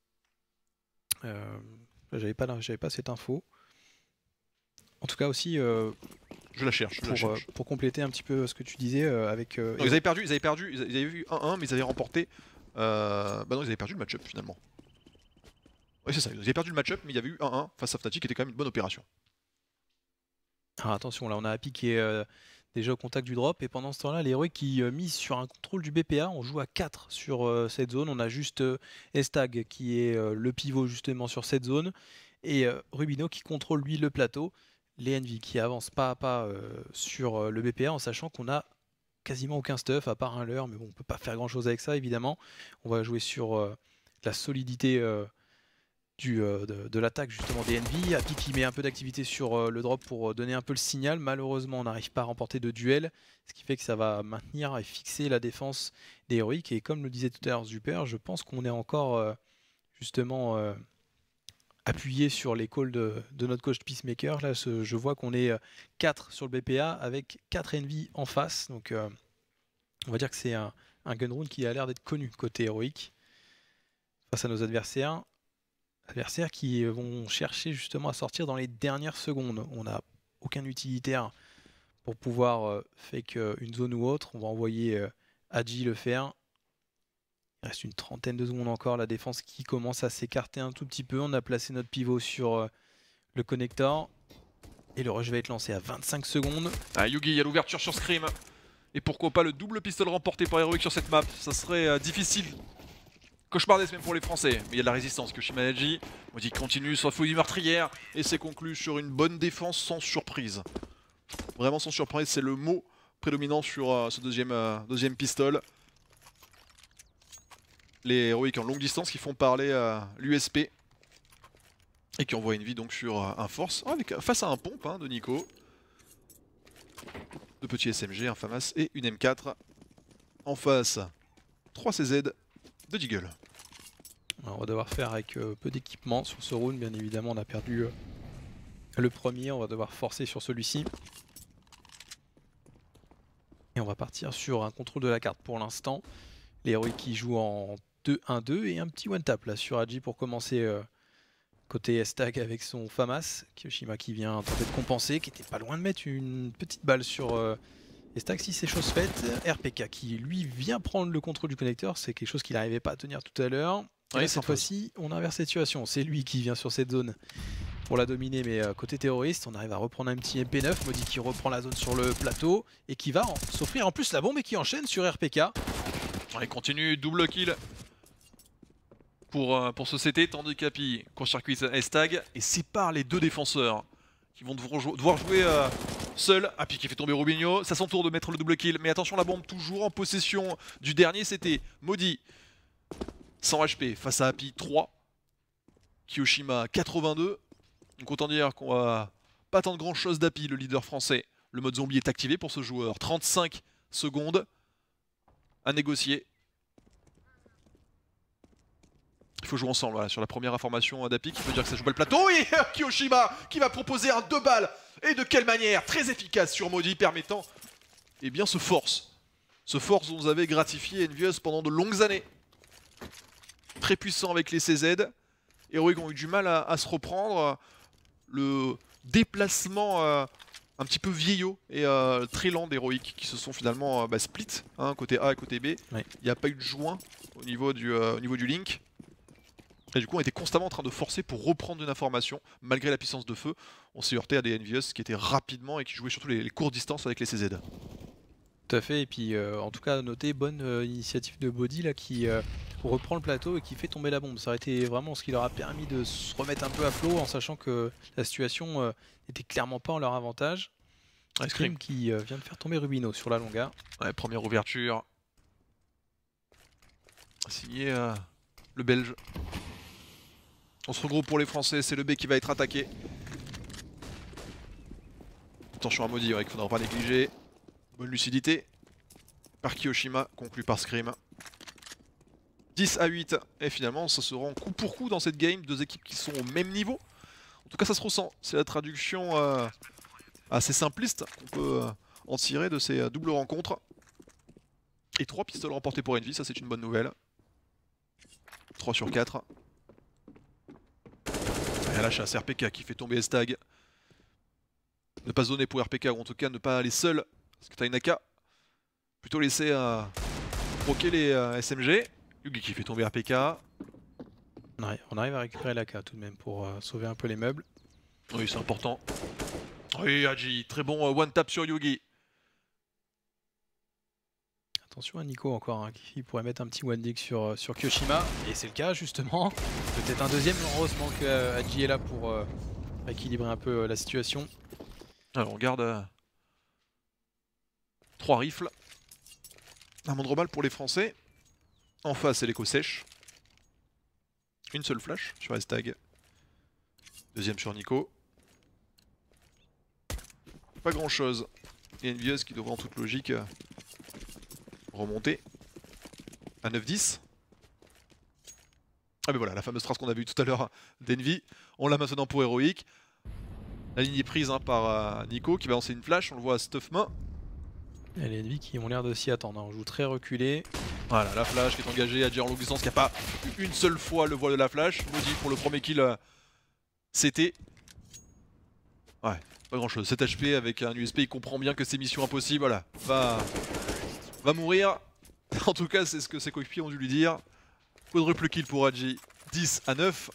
J'avais pas cette info. En tout cas aussi, je la cherche. Pour compléter un petit peu ce que tu disais avec. Non, ils avaient eu 1-1, mais ils avaient remporté. Non, ils avaient perdu le match-up finalement. Oui, c'est ça, ils avaient perdu le match-up, mais il y avait eu 1-1 face à Fnatic qui était quand même une bonne opération. Alors attention, là on a Happy qui est déjà au contact du drop, et pendant ce temps-là, les héroïques qui misent sur un contrôle du BPA, on joue à 4 sur cette zone. On a juste Estag qui est le pivot justement sur cette zone, et Rubino qui contrôle lui le plateau. Les Envy qui avancent pas à pas sur le BPA en sachant qu'on a quasiment aucun stuff à part un leurre, mais bon, on peut pas faire grand chose avec ça évidemment. On va jouer sur la solidité de l'attaque justement des Envy. Happy qui met un peu d'activité sur le drop pour donner un peu le signal. Malheureusement on n'arrive pas à remporter de duel, ce qui fait que ça va maintenir et fixer la défense des héroïques. Et comme le disait tout à l'heure Zuper, je pense qu'on est encore justement appuyé sur les calls de notre coach Peacemaker. Là, je vois qu'on est 4 sur le BPA avec 4 Envy en face. Donc, on va dire que c'est un gunround qui a l'air d'être connu côté héroïque face à nos adversaires. Adversaires qui vont chercher justement à sortir dans les dernières secondes. On n'a aucun utilitaire pour pouvoir fake une zone ou autre. On va envoyer Adji le faire. Il reste une trentaine de secondes encore, la défense qui commence à s'écarter un tout petit peu. On a placé notre pivot sur le connector. Et le rush va être lancé à 25 secondes. Ah, Yugi, il y a l'ouverture sur Scream. Et pourquoi pas le double pistolet remporté par Heroic sur cette map. Ça serait difficile Cauchemardesque même pour les Français, mais il y a de la résistance. Kyoshima Haji, Maudit continue sur la fouille meurtrière et c'est conclu sur une bonne défense sans surprise. Vraiment sans surprise, c'est le mot prédominant sur ce deuxième pistol. Les héroïques en longue distance qui font parler l'USP et qui envoient une vie donc sur un force face à un pompe de Nico. Deux petits SMG, un FAMAS et une M4. En face, 3 CZ de Deagle. Alors, on va devoir faire avec peu d'équipement sur ce round, bien évidemment on a perdu le premier, on va devoir forcer sur celui-ci. Et on va partir sur un contrôle de la carte pour l'instant. Les héroïques qui jouent en 2-1-2 et un petit one-tap là sur Haji pour commencer côté S-Tag avec son FAMAS. Kyoshima qui vient tenter de compenser, qui était pas loin de mettre une petite balle sur S-Tag. Si c'est chose faite, RPK qui lui vient prendre le contrôle du connecteur, c'est quelque chose qu'il n'arrivait pas à tenir tout à l'heure. Et cette fois-ci, on inverse cette situation. C'est lui qui vient sur cette zone pour la dominer, mais côté terroriste, on arrive à reprendre un petit MP9. Maudit qui reprend la zone sur le plateau et qui va s'offrir en plus la bombe et qui enchaîne sur RPK. Il continue, double kill pour ce CT, tandis qu'Api court-circuit S-Tag et sépare les deux défenseurs qui vont devoir jouer seul. Api qui fait tomber Rubinho, c'est à son tour de mettre le double kill, mais attention la bombe toujours en possession du dernier CT. Maudit 100 HP face à Api 3, Kyoshima 82. Donc autant dire qu'on va pas attendre grand chose d'Api, le leader français. Le mode zombie est activé pour ce joueur, 35 secondes à négocier. Il faut jouer ensemble, voilà, sur la première information d'Api qui peut dire que ça joue pas le plateau. Et Kyoshima qui va proposer un 2 balles. Et de quelle manière, très efficace sur Maudit, permettant ce force. Ce force dont vous avez gratifié Envious pendant de longues années. Très puissant avec les CZ. Héroïques ont eu du mal à se reprendre. Le déplacement un petit peu vieillot et très lent d'héroïques qui se sont finalement split, côté A et côté B. Ouais. Il n'y a pas eu de joint au niveau du link. Et du coup on était constamment en train de forcer pour reprendre une information. Malgré la puissance de feu, on s'est heurté à des Envious qui étaient rapidement et qui jouaient surtout les courtes distances avec les CZ. Tout à fait, et puis en tout cas noter bonne initiative de Body là qui reprend le plateau et qui fait tomber la bombe. Ça aurait été vraiment ce qui leur a permis de se remettre un peu à flot en sachant que la situation n'était clairement pas en leur avantage. Scream qui vient de faire tomber Rubino sur la longa. Ouais, première ouverture. Signé le Belge. On se regroupe pour les Français, c'est le B qui va être attaqué. Attention à Maudit, ouais, qu'il ne faudra pas négliger. Bonne lucidité par Kyoshima, conclu par Scream. 10-8, et finalement ça se rend coup pour coup dans cette game, deux équipes qui sont au même niveau. En tout cas ça se ressent, c'est la traduction assez simpliste qu'on peut en tirer de ces doubles rencontres. Et 3 pistolets remportés pour Envy, ça c'est une bonne nouvelle. 3 sur 4. Et là chasse RPK qui fait tomber S-Tag. Ne pas zoner pour RPK, ou en tout cas ne pas aller seul, parce que Tainaka plutôt laisser proquer les SMG. Yugi qui fait tomber RPK. On arrive à récupérer l'AK tout de même pour sauver un peu les meubles. Oui, c'est important. Oui, Haji, très bon one tap sur Yugi. Attention à Nico encore, hein, qui pourrait mettre un petit one dig sur Kyoshima. Et c'est le cas justement. Peut-être un deuxième, heureusement que Haji est là pour équilibrer un peu la situation. Alors on garde 3 rifles. Un Mandrobal pour les Français. En face, c'est l'écho sèche. Une seule flash sur S-Tag. Deuxième sur Nico. Pas grand chose. Et Envious qui devrait en toute logique remonter à 9-10. Ah mais voilà, la fameuse trace qu'on a vue tout à l'heure d'Envy. On l'a maintenant pour Héroïque. La ligne est prise par Nico qui va lancer une flash, on le voit à stuff main. Et les ennemis qui ont l'air de s'y attendre, on joue très reculé. Voilà, la flash qui est engagée, Haji en longue distance qui n'a pas eu une seule fois le voile de la flash. Maudit pour le premier kill CT. Ouais, pas grand chose. 7 HP avec un USP, il comprend bien que c'est mission impossible, voilà. Va mourir. En tout cas, c'est ce que ses coéquipiers ont dû lui dire. Quadruple kill pour Haji, 10-9.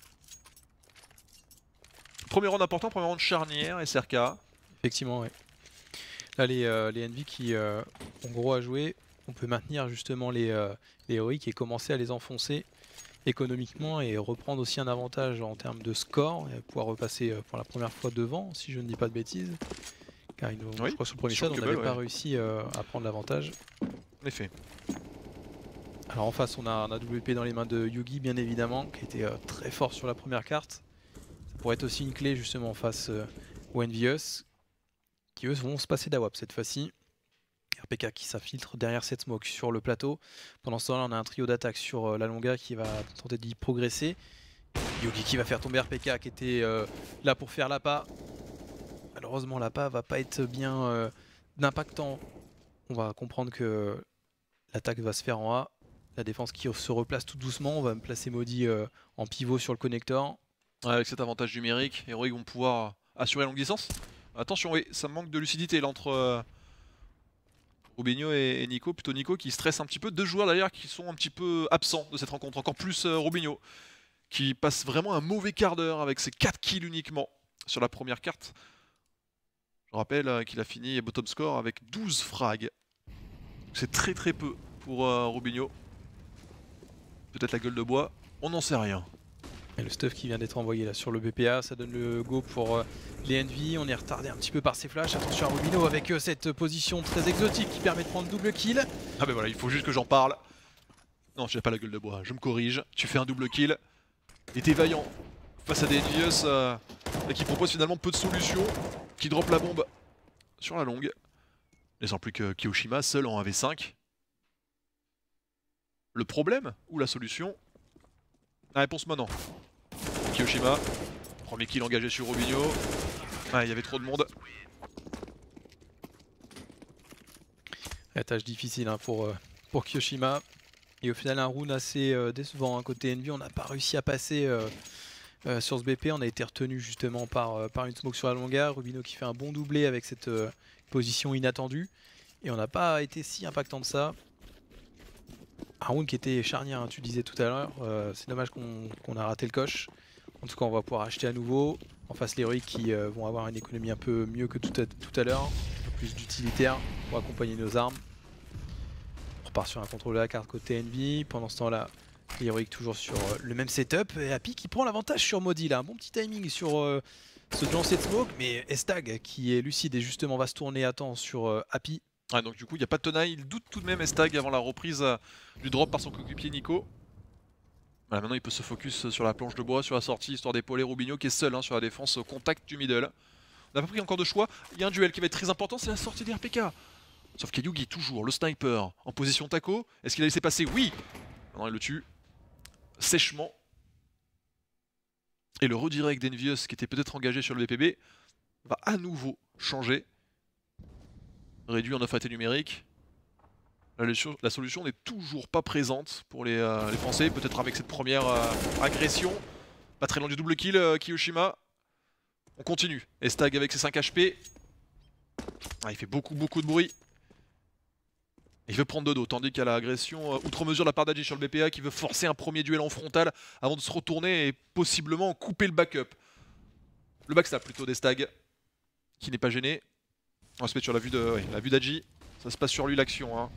Premier round important, premier round charnière, SRK. Effectivement, ouais. Là, les Envy qui ont gros à jouer, on peut maintenir justement les héroïques et commencer à les enfoncer économiquement et reprendre aussi un avantage en termes de score et pouvoir repasser pour la première fois devant, si je ne dis pas de bêtises. Car Oui, je crois que sur le premier sur shot, le on n'avait Cubble, pas ouais. réussi à prendre l'avantage. En effet. Alors en face, on a un AWP dans les mains de Yugi, bien évidemment, qui était très fort sur la première carte. Ça pourrait être aussi une clé justement face aux Envious, qui eux vont se passer d'AWAP cette fois-ci. RPK qui s'infiltre derrière cette smoke sur le plateau. Pendant ce temps-là, on a un trio d'attaque sur la longa qui va tenter d'y progresser. Yugi qui va faire tomber RPK qui était là pour faire l'appât. Malheureusement, l'appât va pas être bien impactant. On va comprendre que l'attaque va se faire en A. La défense qui se replace tout doucement. On va me placer Maudit en pivot sur le connecteur. Ouais, avec cet avantage numérique, Heroic vont pouvoir assurer la longue distance. Attention, oui, ça manque de lucidité là entre Robinho et Nico. Plutôt Nico qui stresse un petit peu. Deux joueurs d'ailleurs qui sont un petit peu absents de cette rencontre. Encore plus Robinho qui passe vraiment un mauvais quart d'heure avec ses 4 kills uniquement sur la première carte. Je rappelle qu'il a fini bottom score avec 12 frags. C'est très très peu pour Robinho. Peut-être la gueule de bois, on n'en sait rien. Et le stuff qui vient d'être envoyé là sur le BPA, ça donne le go pour les Envy. On est retardé un petit peu par ses flashs. Attention à Robinho avec cette position très exotique qui permet de prendre double kill. Ah ben voilà, il faut juste que j'en parle. Non, j'ai pas la gueule de bois, je me corrige. Tu fais un double kill. Et t'es vaillant face à des Envious qui proposent finalement peu de solutions. Qui drop la bombe sur la longue. Laissant plus que Kiyoshima seul en 1v5. Le problème ou la solution? La réponse maintenant. Kiyoshima, premier kill engagé sur Robinho. Ah, il y avait trop de monde. La tâche difficile hein, pour Kiyoshima. Et au final un round assez décevant. Hein. Côté Envy, on n'a pas réussi à passer sur ce BP. On a été retenu justement par une smoke sur la longueur. Robinho qui fait un bon doublé avec cette position inattendue. Et on n'a pas été si impactant de ça. Un round qui était charnière, hein, tu disais tout à l'heure. C'est dommage qu'on a raté le coche. En tout cas, on va pouvoir acheter à nouveau. En face, les Heroic qui vont avoir une économie un peu mieux que tout à l'heure. Un peu plus d'utilitaire pour accompagner nos armes. On repart sur un contrôle de la carte côté Envy. Pendant ce temps-là, les Heroic toujours sur le même setup. Et Happy qui prend l'avantage sur Maudit là. Un bon petit timing sur ce lancer de smoke. Mais Estag qui est lucide et justement va se tourner à temps sur Happy. Ah, donc du coup il n'y a pas de tenaille, il doute tout de même Estag avant la reprise du drop par son coéquipier Nico. Voilà, maintenant il peut se focus sur la planche de bois, sur la sortie, histoire d'épauler Robinho qui est seul hein, sur la défense au contact du middle. On n'a pas pris encore de choix, il y a un duel qui va être très important, c'est la sortie des RPK. Sauf qu'il y a Yugi toujours, le sniper, en position taco. Est-ce qu'il a laissé passer? Oui. Maintenant il le tue sèchement. Et le redirect d'Envious qui était peut-être engagé sur le BPB va à nouveau changer. Réduit en 9 AT numérique. La solution n'est toujours pas présente pour les Français, peut-être avec cette première agression. Pas très loin du double kill, Kiyoshima. On continue. Estag avec ses 5 HP. Ah, il fait beaucoup de bruit. Il veut prendre de dos, tandis qu'à l'agression outre mesure de la part d'Adji sur le BPA qui veut forcer un premier duel en frontal avant de se retourner et possiblement couper le backup. Le backstab plutôt d'Estag, qui n'est pas gêné. On va se mettre sur la vue d'Adji. Ça se passe sur lui l'action. Hein.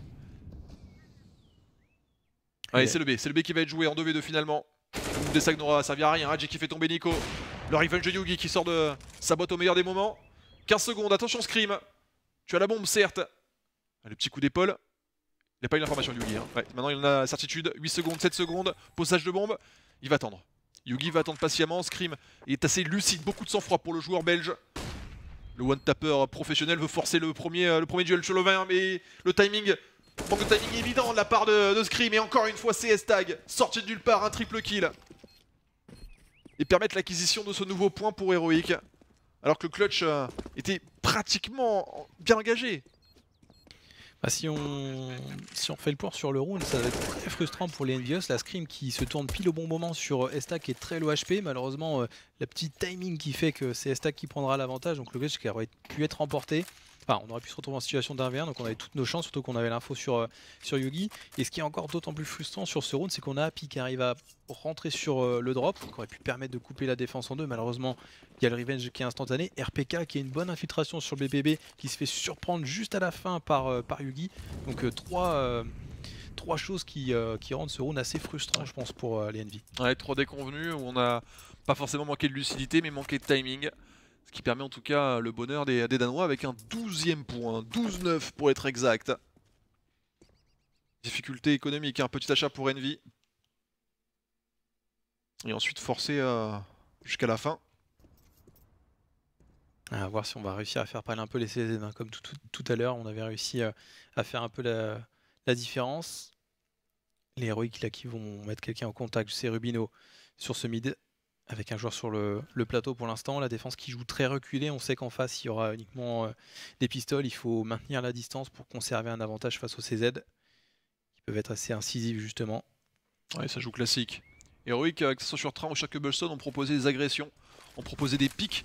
Allez, c'est le B qui va être joué en 2v2 finalement. Le Destag n'aura servi à rien. Adji qui fait tomber Nico. Le revenge de Yugi qui sort de sa boîte au meilleur des moments. 15 secondes, attention Scream. Tu as la bombe certes. Le petit coup d'épaule. Il n'a pas eu l'information Yugi. Hein. Ouais, maintenant il en a la certitude. 8 secondes, 7 secondes. Posage de bombe. Il va attendre. Yugi va attendre patiemment. Scream est assez lucide. Beaucoup de sang-froid pour le joueur belge. Le one-tapper professionnel veut forcer le premier duel sur le 20, mais le timing, manque de timing évident de la part de Scream. Et encore une fois, c'est Estag, sorti de nulle part, un triple kill. Et permettre l'acquisition de ce nouveau point pour Heroic. Alors que le clutch était pratiquement bien engagé. Bah si on fait le point sur le round, ça va être très frustrant pour les Envious. La Scream qui se tourne pile au bon moment sur Estag qui est très low HP. Malheureusement, la petite timing qui fait que c'est Estag qui prendra l'avantage. Donc le clutch qui aurait pu être remporté. Enfin, on aurait pu se retrouver en situation d'1v1, donc on avait toutes nos chances, surtout qu'on avait l'info sur Yugi. Et ce qui est encore d'autant plus frustrant sur ce round, c'est qu'on a Happy qui arrive à rentrer sur le drop, qui aurait pu permettre de couper la défense en deux. Malheureusement, il y a le revenge qui est instantané. RPK qui a une bonne infiltration sur le BBB, qui se fait surprendre juste à la fin par Yugi. Donc trois trois choses qui rendent ce round assez frustrant, je pense, pour les Envy. Ouais, 3 déconvenus où on n'a pas forcément manqué de lucidité, mais manqué de timing. Ce qui permet en tout cas le bonheur des Danois avec un 12e point, 12-9 pour être exact. Difficulté économique, un petit achat pour Envy. Et ensuite forcé jusqu'à la fin. À voir si on va réussir à faire parler un peu les CZ. Hein. Comme tout à l'heure, on avait réussi à faire un peu la différence. Les héroïques là qui vont mettre quelqu'un en contact, c'est Rubino sur ce mid avec un joueur sur le plateau pour l'instant. La défense qui joue très reculée, on sait qu'en face il y aura uniquement des pistoles, il faut maintenir la distance pour conserver un avantage face aux CZ qui peuvent être assez incisifs justement. Ouais, ça joue classique. Héroïque, que ce soit sur Train ou sur Cobblestone, ont proposé des agressions, ont proposé des pics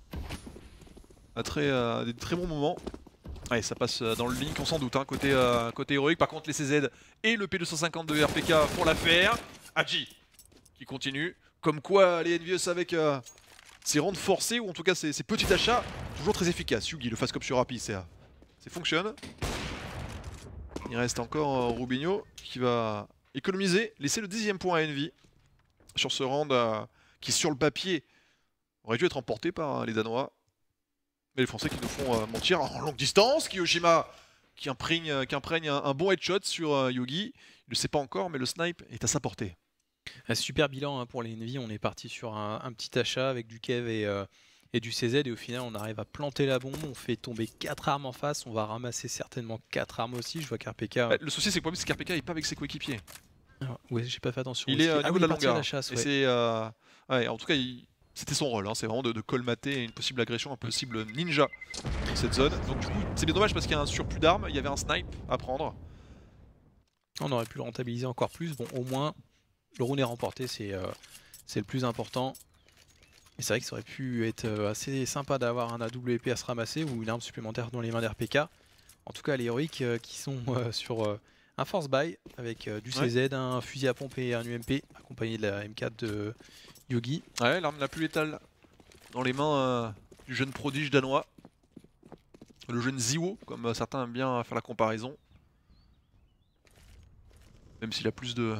à des très bons moments. Ouais, ça passe dans le link, on s'en doute, hein, côté héroïque. Par contre, les CZ et le P250 de RPK font l'affaire. Haji qui continue. Comme quoi, les Envious avec ces rounds forcés, ou en tout cas ces petits achats, toujours très efficaces. Yugi, le fast cop sur Happy, ça fonctionne. Il reste encore Rubinho qui va économiser, laisser le 10e point à Envy sur ce round qui, sur le papier, aurait dû être emporté par les Danois. Mais les Français qui nous font mentir en longue distance. Kiyoshima qui imprègne un bon headshot sur Yugi. Il ne le sait pas encore, mais le snipe est à sa portée. Un super bilan hein, pour les Envy. On est parti sur un petit achat avec du Kev et du CZ. Et au final, on arrive à planter la bombe. On fait tomber 4 armes en face. On va ramasser certainement 4 armes aussi. Je vois qu'RPK. Le souci, c'est que qu'RPK n'est pas avec ses coéquipiers. Ouais, j'ai pas fait attention. Il est au niveau de la longueur. La chasse, ouais. Et ouais, en tout cas, c'était son rôle, hein, c'est vraiment de colmater une possible agression, un possible ninja dans cette zone. Donc du coup, c'est bien dommage parce qu'il y a un surplus d'armes, il y avait un snipe à prendre. On aurait pu le rentabiliser encore plus. Bon, au moins, le round est remporté, c'est le plus important. Et c'est vrai que ça aurait pu être assez sympa d'avoir un AWP à se ramasser ou une arme supplémentaire dans les mains d'RPK. En tout cas, les héroïques qui sont sur un force buy avec du CZ, un fusil à pompe et un UMP accompagné de la M4 de Yogi. Ouais, l'arme la plus létale dans les mains du jeune prodige danois. Le jeune Ziwo, comme certains aiment bien faire la comparaison. Même s'il a plus de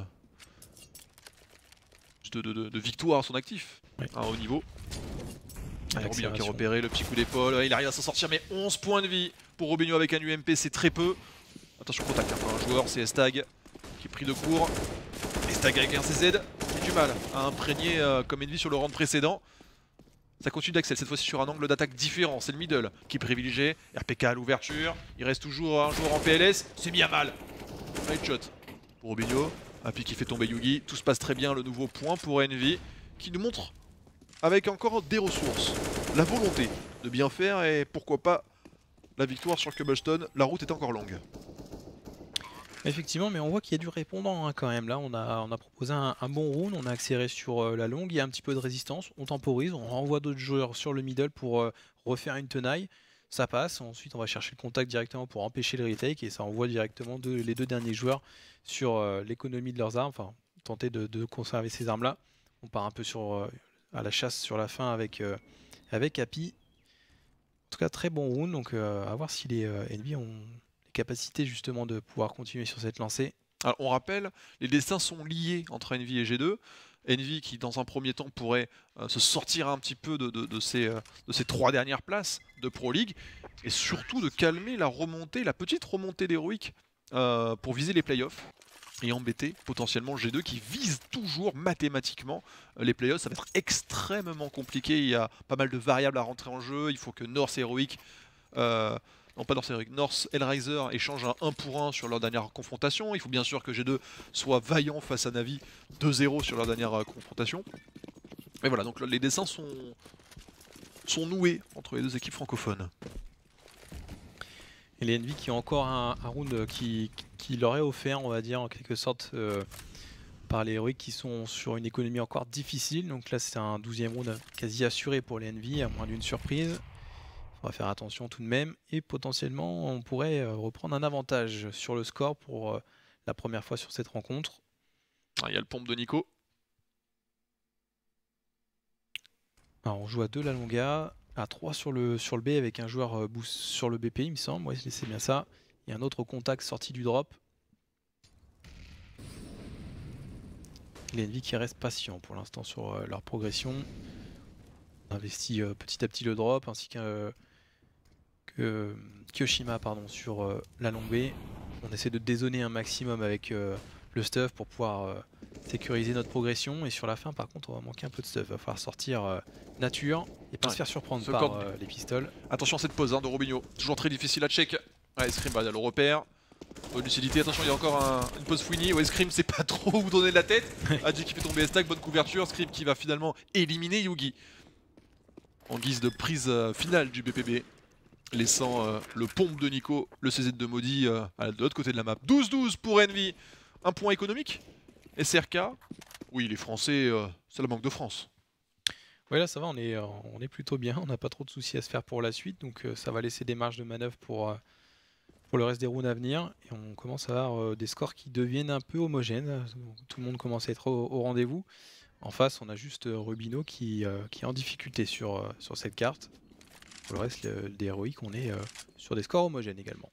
victoires à son actif, à haut niveau. Rubinho qui a repéré le petit coup d'épaule, il arrive à s'en sortir, mais 11 points de vie pour Rubinho avec un UMP, c'est très peu. Attention, contact par un joueur, c'est Estag qui est pris de court. Estag avec un CZ, qui a du mal à imprégner comme ennemi sur le round précédent. Ça continue d'Axel, cette fois-ci sur un angle d'attaque différent, c'est le middle qui est privilégié. RPK à l'ouverture, il reste toujours un joueur en PLS, c'est mis à mal. Headshot pour Rubinho, Happy qui fait tomber Yugi, tout se passe très bien, le nouveau point pour Envy qui nous montre avec encore des ressources, la volonté de bien faire et pourquoi pas la victoire sur Cobblestone. La route est encore longue. Effectivement, mais on voit qu'il y a du répondant hein, quand même. Là, on a proposé un bon round, on a accéléré sur la longue, il y a un petit peu de résistance, on temporise, on renvoie d'autres joueurs sur le middle pour refaire une tenaille. Ça passe, ensuite on va chercher le contact directement pour empêcher le retake et ça envoie directement les deux derniers joueurs sur l'économie de leurs armes, enfin tenter de conserver ces armes là. On part un peu à la chasse sur la fin avec Happy. En tout cas très bon round, donc à voir si les Envy ont les capacités justement de pouvoir continuer sur cette lancée. Alors on rappelle, les destins sont liés entre Envy et G2. Envy qui dans un premier temps pourrait se sortir un petit peu de ces 3 dernières places de Pro League et surtout de calmer la petite remontée d'Heroic pour viser les playoffs et embêter potentiellement G2 qui vise toujours mathématiquement les playoffs. Ça va être extrêmement compliqué, il y a pas mal de variables à rentrer en jeu, il faut que North et Heroic non pas North Heroic, North Hellraiser échangent un 1 pour 1 sur leur dernière confrontation. Il faut bien sûr que G2 soit vaillant face à Navi 2-0 sur leur dernière confrontation. Mais voilà, donc les dessins sont noués entre les deux équipes francophones. Et les Envy qui ont encore un round qui leur est offert, on va dire, en quelque sorte, par les Heroic qui sont sur une économie encore difficile. Donc là, c'est un 12e round quasi assuré pour les Envy, à moins d'une surprise. On va faire attention tout de même et potentiellement on pourrait reprendre un avantage sur le score pour la première fois sur cette rencontre. Il y a le pompe de Nico. Alors on joue à 2 la longa, à 3 sur le B avec un joueur boost sur le BP il me semble, ouais c'est bien ça. Il y a un autre contact sorti du drop. Les Envy qui restent patients pour l'instant sur leur progression. On investit petit à petit le drop ainsi que Kyoshima pardon, sur la longue B. On essaie de dézoner un maximum avec le stuff pour pouvoir sécuriser notre progression. Et sur la fin, par contre, on va manquer un peu de stuff. Il va falloir sortir nature et pas se faire surprendre par les pistoles. Attention à cette pause de Robinho. Toujours très difficile à check. Scream va le repère. Bonne lucidité, attention, il y a encore une pause fouinie. Scream sait pas trop où donner de la tête. Adji qui fait tomber S-Stack, bonne couverture. Scream qui va finalement éliminer Yugi en guise de prise finale du BPB, laissant le pompe de Nico, le CZ de Maudit de l'autre côté de la map. 12-12 pour Envy. Un point économique. SRK, oui, les Français, c'est la Banque de France. Ouais, là ça va, on est plutôt bien. On n'a pas trop de soucis à se faire pour la suite. Donc ça va laisser des marges de manœuvre pour le reste des rounds à venir. Et on commence à avoir des scores qui deviennent un peu homogènes. Tout le monde commence à être au rendez-vous. En face, on a juste Rubino qui est en difficulté sur cette carte. Pour le reste des héroïques, on est sur des scores homogènes également.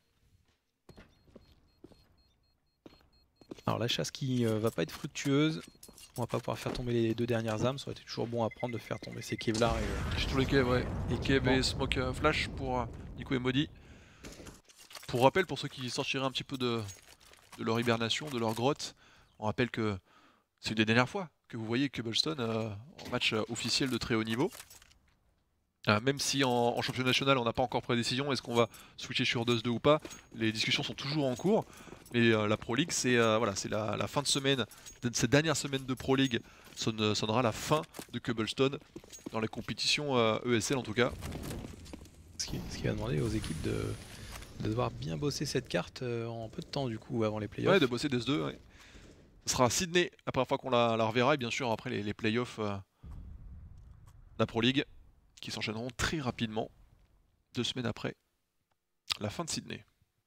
Alors la chasse qui va pas être fructueuse. On va pas pouvoir faire tomber les deux dernières armes. Ça aurait été toujours bon à prendre de faire tomber ces Kevlar et... J'ai tous les Kev, ouais. Et Kev et Smoke Flash pour Nico et Maudit. Pour rappel, pour ceux qui sortiraient un petit peu de leur hibernation, de leur grotte, on rappelle que c'est une des dernières fois que vous voyez Cobblestone en match officiel de très haut niveau. Même si en championnat national on n'a pas encore pris la décision, est-ce qu'on va switcher sur Dust 2 ou pas, les discussions sont toujours en cours. Mais la Pro League, c'est voilà, la fin de semaine, cette dernière semaine de Pro League sonnera la fin de Cobblestone dans les compétitions ESL en tout cas. Ce qui va demander aux équipes de devoir bien bosser cette carte en peu de temps du coup avant les playoffs. Ouais, de bosser Dust 2. Ouais. Ce sera à Sydney la première fois qu'on la reverra et bien sûr après les playoffs de la Pro League qui s'enchaîneront très rapidement 2 semaines après la fin de Sydney.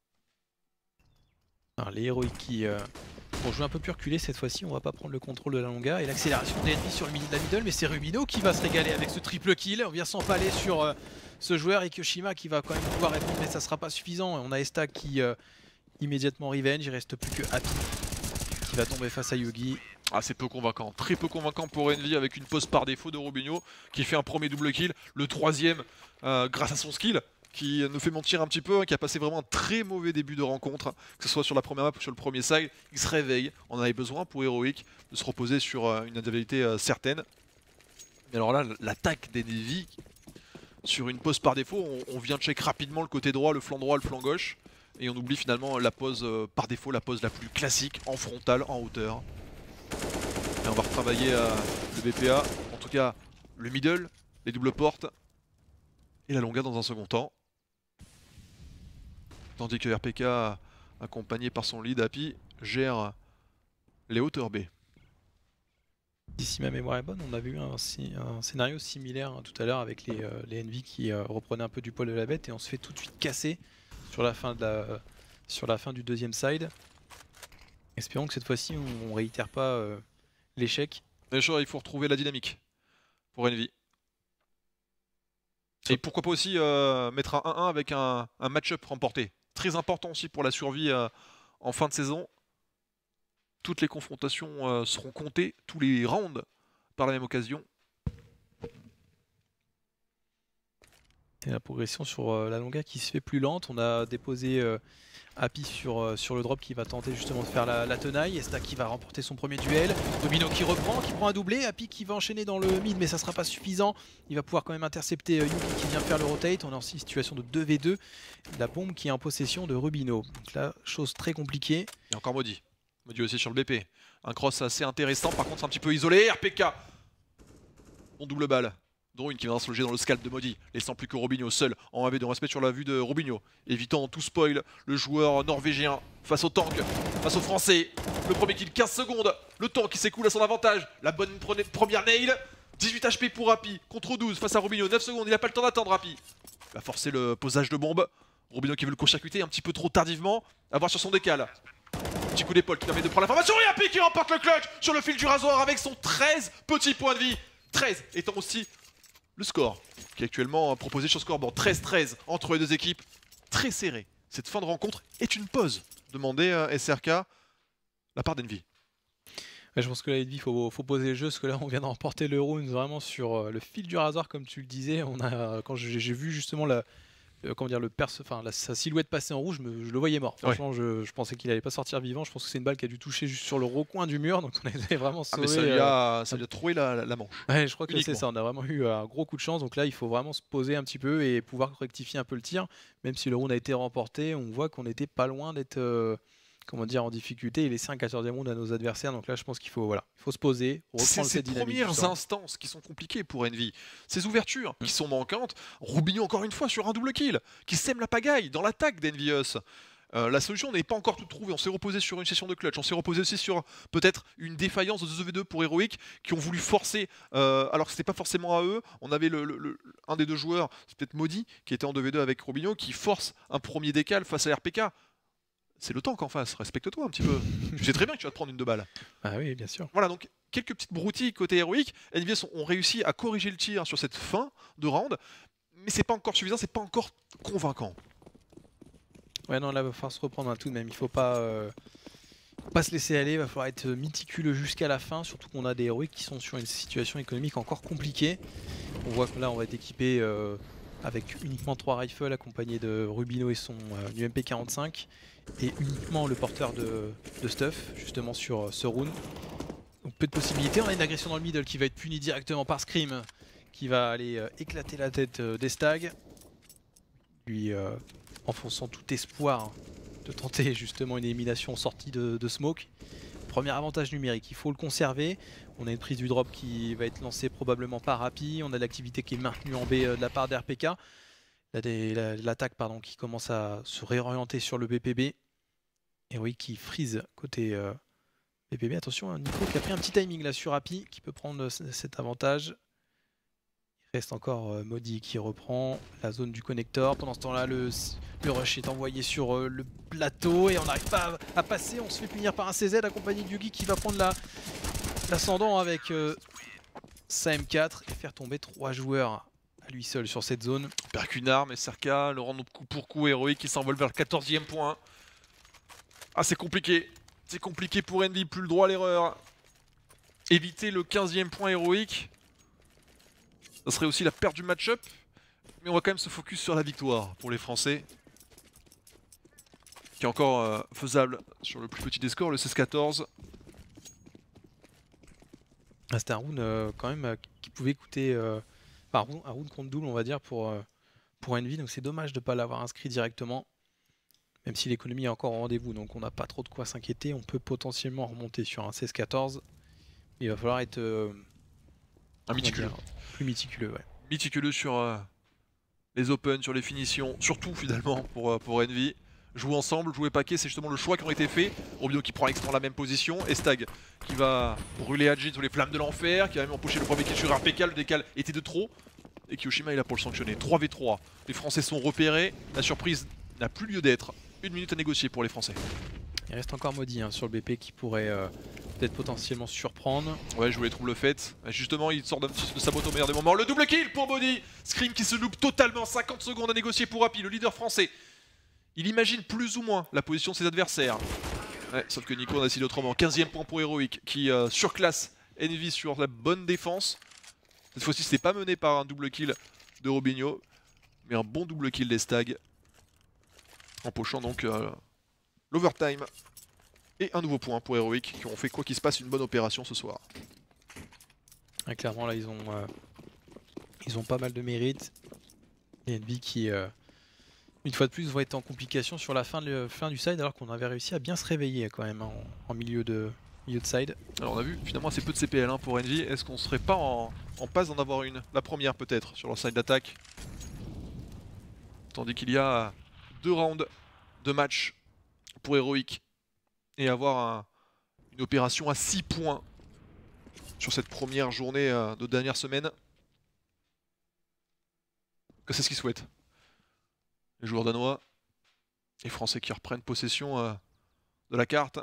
Alors, les héroïques qui vont jouer un peu plus reculé cette fois-ci, on va pas prendre le contrôle de la longa et l'accélération des ennemis sur le midi de la middle, mais c'est Rubino qui va se régaler avec ce triple kill. On vient s'empaler sur ce joueur et Kyoshima qui va quand même pouvoir répondre, mais ça sera pas suffisant. On a S-Stack qui immédiatement revenge, il reste plus que Happy qui va tomber face à Yugi. Ah, c'est peu convaincant, très peu convaincant pour Envy avec une pause par défaut de Robinho qui fait un premier double kill, le troisième grâce à son skill qui nous fait mentir un petit peu, qui a passé vraiment un très mauvais début de rencontre, que ce soit sur la première map ou sur le premier side. Il se réveille, on avait besoin pour Heroic de se reposer sur une individualité certaine. Mais alors là, l'attaque d'Envy sur une pause par défaut, on vient check rapidement le côté droit, le flanc gauche, et on oublie finalement la pause par défaut, la pause la plus classique, en frontal, en hauteur. Et on va retravailler le BPA, en tout cas le middle, les doubles portes et la longa dans un second temps. Tandis que RPK, accompagné par son lead Happy, gère les hauteurs B. Si ma mémoire est bonne, on avait eu un scénario similaire tout à l'heure avec les Envy qui reprenaient un peu du poil de la bête et on se fait tout de suite casser sur la fin, du deuxième side. Espérons que cette fois-ci on réitère pas l'échec. Bien sûr, il faut retrouver la dynamique pour Envy. Et pourquoi pas aussi mettre un 1-1 avec un match-up remporté. Très important aussi pour la survie en fin de saison. Toutes les confrontations seront comptées, tous les rounds par la même occasion. Et la progression sur la longa qui se fait plus lente. On a déposé Happy sur le drop qui va tenter justement de faire la tenaille. S-Stack qui va remporter son premier duel. Rubino qui reprend, qui prend un doublé. Happy qui va enchaîner dans le mid, mais ça sera pas suffisant. Il va pouvoir quand même intercepter Yugi qui vient faire le rotate. On est en situation de 2v2. La bombe qui est en possession de Rubino. Donc là, chose très compliquée. Et encore Maudit. Maudit aussi sur le BP. Un cross assez intéressant, par contre c'est un petit peu isolé. RPK. Bon double balle. Dont une qui viendra se loger dans le scalp de Maudit, laissant plus que Robinho seul en 1v2. On va se mettre sur la vue de Robinho, évitant tout spoil le joueur norvégien face au tank, face aux français. Le premier kill, 15 secondes, le temps qui s'écoule à son avantage. La bonne première nail, 18 HP pour Happy, contre 12 face à Robinho, 9 secondes, il n'a pas le temps d'attendre Happy. Il va forcer le posage de bombe. Robinho qui veut le court-circuiter un petit peu trop tardivement, à voir sur son décal. Petit coup d'épaule qui permet de prendre l'information et Happy qui remporte le clutch sur le fil du rasoir avec son 13 petits points de vie. 13 étant aussi le score qui est actuellement proposé sur scoreboard. 13-13 entre les deux équipes, très serré. Cette fin de rencontre est une pause, demandait SRK, la part d'Envy. Mais je pense que là, il faut poser le jeu, parce que là, on vient de remporter le round vraiment sur le fil du rasoir, comme tu le disais. Quand j'ai vu justement comment dire, sa silhouette passer en rouge, je le voyais mort. Ouais. Franchement, je pensais qu'il allait pas sortir vivant. Je pense que c'est une balle qui a dû toucher juste sur le recoin du mur, donc on était vraiment Ah mais sauvé. ça lui a troué la manche. Ouais, je crois que c'est Uniquement. ça. On a vraiment eu un gros coup de chance. Donc là, il faut vraiment se poser un petit peu et pouvoir rectifier un peu le tir. Même si le round a été remporté, on voit qu'on n'était pas loin d'être comment dire, en difficulté et laisser un 14e round à nos adversaires. Donc là, je pense qu'il faut, voilà, il faut se poser, C'est reprendre ces cette dynamique. premières justement. instances qui sont compliquées pour Envy. Ces ouvertures qui sont manquantes. Rubinho encore une fois sur un double kill, qui sème la pagaille dans l'attaque d'Envious. La solution n'est pas encore toute trouvée. On s'est reposé sur une session de clutch. On s'est reposé aussi sur peut-être une défaillance de 2v2 pour Heroic qui ont voulu forcer, alors que c'était pas forcément à eux. On avait un des deux joueurs, c'est peut-être Maudit, qui était en 2v2 avec Rubinho, qui force un premier décal face à RPK. C'est le tank en face, respecte-toi un petit peu. Tu sais très bien que tu vas te prendre une 2 balles. Ah oui, bien sûr. Voilà, donc quelques petites broutilles côté Heroic. Envious ont réussi à corriger le tir sur cette fin de round, mais c'est pas encore suffisant, c'est pas encore convaincant. Ouais, non, là, il va falloir se reprendre tout de même. Il faut pas se laisser aller. Il va falloir être méticuleux jusqu'à la fin. Surtout qu'on a des héroïques qui sont sur une situation économique encore compliquée. On voit que là, on va être équipé avec uniquement 3 rifles accompagnés de Rubino et son UMP45. Et uniquement le porteur de stuff, justement sur ce round. Donc peu de possibilités. On a une agression dans le middle qui va être punie directement par Scream, qui va aller éclater la tête d'Estag. Lui enfonçant tout espoir de tenter justement une élimination sortie de Smoke. Premier avantage numérique, il faut le conserver. On a une prise du drop qui va être lancée probablement par Happy. On a l'activité qui est maintenue en B de la part d'RPK. L'attaque qui commence à se réorienter sur le BPB. Et oui, qui freeze côté BPB. Attention, Nico qui a pris un petit timing là sur Happy, qui peut prendre cet avantage. Il reste encore Maudit qui reprend la zone du connecteur. Pendant ce temps-là, le rush est envoyé sur le plateau et on n'arrive pas à passer. On se fait punir par un CZ accompagné de Yugi qui va prendre l'ascendant avec sa M4 et faire tomber 3 joueurs à lui seul sur cette zone. Perd qu'une arme et Serka le rend coup pour coup. Heroic qui s'envole vers le 14e point. Ah, c'est compliqué. C'est compliqué pour Envy, plus le droit à l'erreur. Éviter le 15e point Heroic. Ça serait aussi la perte du match-up. Mais on va quand même se focus sur la victoire pour les Français. Qui est encore faisable sur le plus petit des scores, le 16-14. C'était un round quand même qui pouvait coûter un round contre double, on va dire, pour Envy. Donc c'est dommage de ne pas l'avoir inscrit directement. Même si l'économie est encore au rendez-vous, donc on n'a pas trop de quoi s'inquiéter. On peut potentiellement remonter sur un 16-14. Il va falloir être méticuleux. Plus méticuleux, ouais. Méticuleux sur les opens, sur les finitions, surtout finalement pour Envy. Jouer ensemble, jouer paquet, c'est justement le choix qui ont été faits. Rubino qui prend exactement la même position. Et Stag qui va brûler Hadji sous les flammes de l'enfer, qui va même empocher le premier kill sur RPK, le décal était de trop. Et Kyoshima est là pour le sanctionner. 3v3, les Français sont repérés, la surprise n'a plus lieu d'être. 1 minute à négocier pour les Français. Il reste encore Maudit sur le BP qui pourrait peut-être potentiellement surprendre. Ouais, jouer les troubles faits. Justement, il sort d'un petit de sabot au meilleur des moments. Le double kill pour Maudit. Scream qui se loupe totalement. 50 secondes à négocier pour Happy, le leader français. Il imagine plus ou moins la position de ses adversaires. Ouais, sauf que Nico en a décidé autrement. 15e point pour Heroic qui surclasse Envy sur la bonne défense. Cette fois-ci, c'était pas mené par un double kill de Rubinho, mais un bon double kill des Stags. Empochant donc l'overtime. Et un nouveau point pour Heroic qui ont fait quoi qu'il se passe une bonne opération ce soir. Ouais, clairement là ils ont pas mal de mérite. Et Envy qui une fois de plus vont être en complication sur la fin du side, alors qu'on avait réussi à bien se réveiller quand même en milieu de side. Alors on a vu finalement assez peu de CPL pour Envy. Est-ce qu'on serait pas en passe d'en avoir la première peut-être sur leur side d'attaque? Tandis qu'il y a 2 rounds de match pour Heroic. Et avoir une opération à 6 points sur cette première journée de dernière semaine. Que c'est ce qu'ils souhaitent. Les joueurs danois, les Français qui reprennent possession de la carte.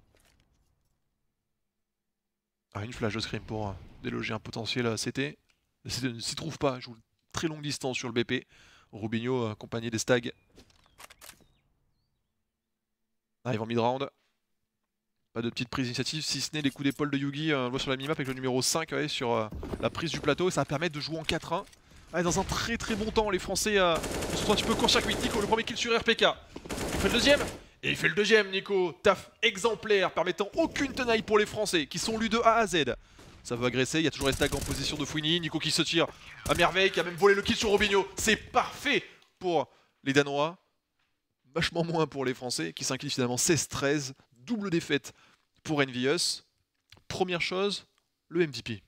Ah, une flash de scream pour déloger un potentiel CT. Le CT ne s'y trouve pas, il joue très longue distance sur le BP. Rubinho accompagné des Stags. Arrive en mid-round. Pas de petite prise d'initiative, si ce n'est les coups d'épaule de Yugi, on le voit sur la minimap avec le numéro 5 ouais, sur la prise du plateau, et ça va permettre de jouer en 4-1. Ouais, dans un très très bon temps, les Français sont un petit peu court-circuit. Nico, le premier kill sur RPK. Il fait le deuxième. Et il fait le deuxième, Nico. Taf exemplaire, permettant aucune tenaille pour les Français, qui sont lus de A à Z. Ça veut agresser, il y a toujours Estag en position de Fouini. Nico qui se tire à merveille, qui a même volé le kill sur Robinho. C'est parfait pour les Danois. Vachement moins pour les Français, qui s'inclinent finalement 16-13. Double défaite pour Envious. Première chose, le MVP.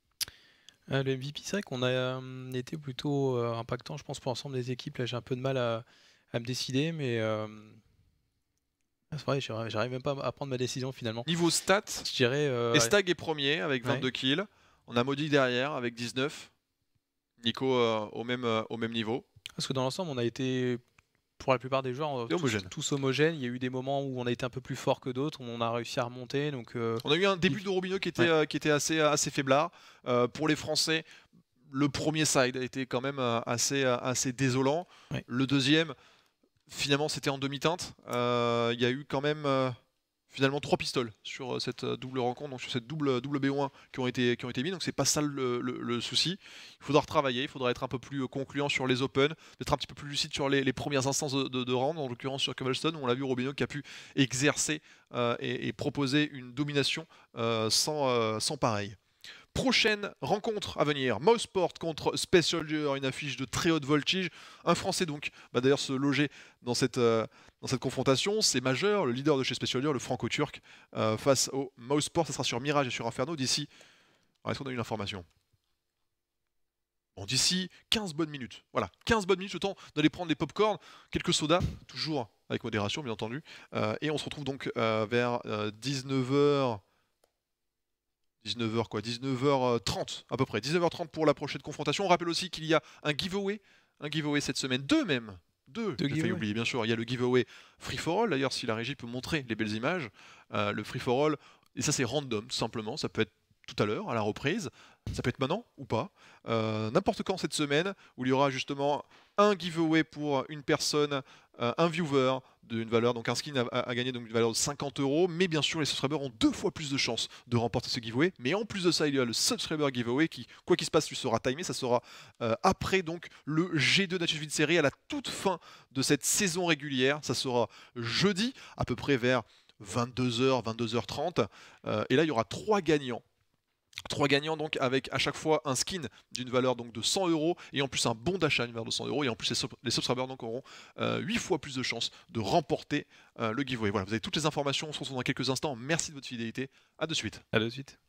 Le MVP, c'est vrai qu'on a été plutôt impactant, je pense, pour l'ensemble des équipes. Là, j'ai un peu de mal à me décider, mais c'est vrai, j'arrive même pas à prendre ma décision finalement. Niveau stats, je dirais. Estag est premier avec 22 kills. On a Maudit derrière avec 19. Nico au même niveau. Parce que dans l'ensemble, on a été, pour la plupart des joueurs, tous homogènes. Il y a eu des moments où on a été un peu plus fort que d'autres, on a réussi à remonter. Donc, on a eu un début de Robinho qui était assez faiblard. Pour les Français, le premier side a été quand même assez désolant. Ouais. Le deuxième, finalement, c'était en demi-teinte. Il y a eu quand même finalement 3 pistoles sur cette double rencontre, donc sur cette double BO1 qui ont été mis. Donc c'est pas ça le souci. Il faudra retravailler, il faudra être un peu plus concluant sur les Open, d'être un petit peu plus lucide sur les premières instances de round, en l'occurrence sur Cobblestone, où on l'a vu Robinho qui a pu exercer et proposer une domination sans pareil. Prochaine rencontre à venir, Mouseport contre Space Soldier, une affiche de très haute voltige. Un Français donc va d'ailleurs se loger dans cette confrontation, c'est majeur, le leader de chez Space Soldier, le franco-turc, face au Mouseport, ça sera sur Mirage et sur Inferno d'ici... Est-ce qu'on a une information? Bon, d'ici 15 bonnes minutes, voilà, 15 bonnes minutes, le temps d'aller prendre des pop-corn, quelques sodas, toujours avec modération bien entendu, et on se retrouve donc vers 19h... 19h30 à peu près, 19h30 pour la prochaine confrontation. On rappelle aussi qu'il y a un giveaway cette semaine, deux même. Deux, j'ai failli oublier bien sûr. Il y a le giveaway Free for All, d'ailleurs si la régie peut montrer les belles images. Le Free for All, et ça c'est random tout simplement, ça peut être tout à l'heure, à la reprise, ça peut être maintenant ou pas. N'importe quand cette semaine, où il y aura justement un giveaway pour une personne, un viewer d'une valeur, donc un skin à gagner donc d'une valeur de 50 €, mais bien sûr les subscribers ont 2 fois plus de chances de remporter ce giveaway, mais en plus de ça il y a le subscriber giveaway qui, quoi qu'il se passe, lui sera timé, ça sera après donc le G2 d'Achievement Série à la toute fin de cette saison régulière, ça sera jeudi à peu près vers 22h, 22h30, et là il y aura 3 gagnants. 3 gagnants donc avec à chaque fois un skin d'une valeur donc de 100 € et en plus un bon d'achat d'une valeur de 100 € et en plus les subscribers donc auront 8 fois plus de chances de remporter le giveaway. Voilà, vous avez toutes les informations, on se retrouve dans quelques instants. Merci de votre fidélité, à de suite. À de suite.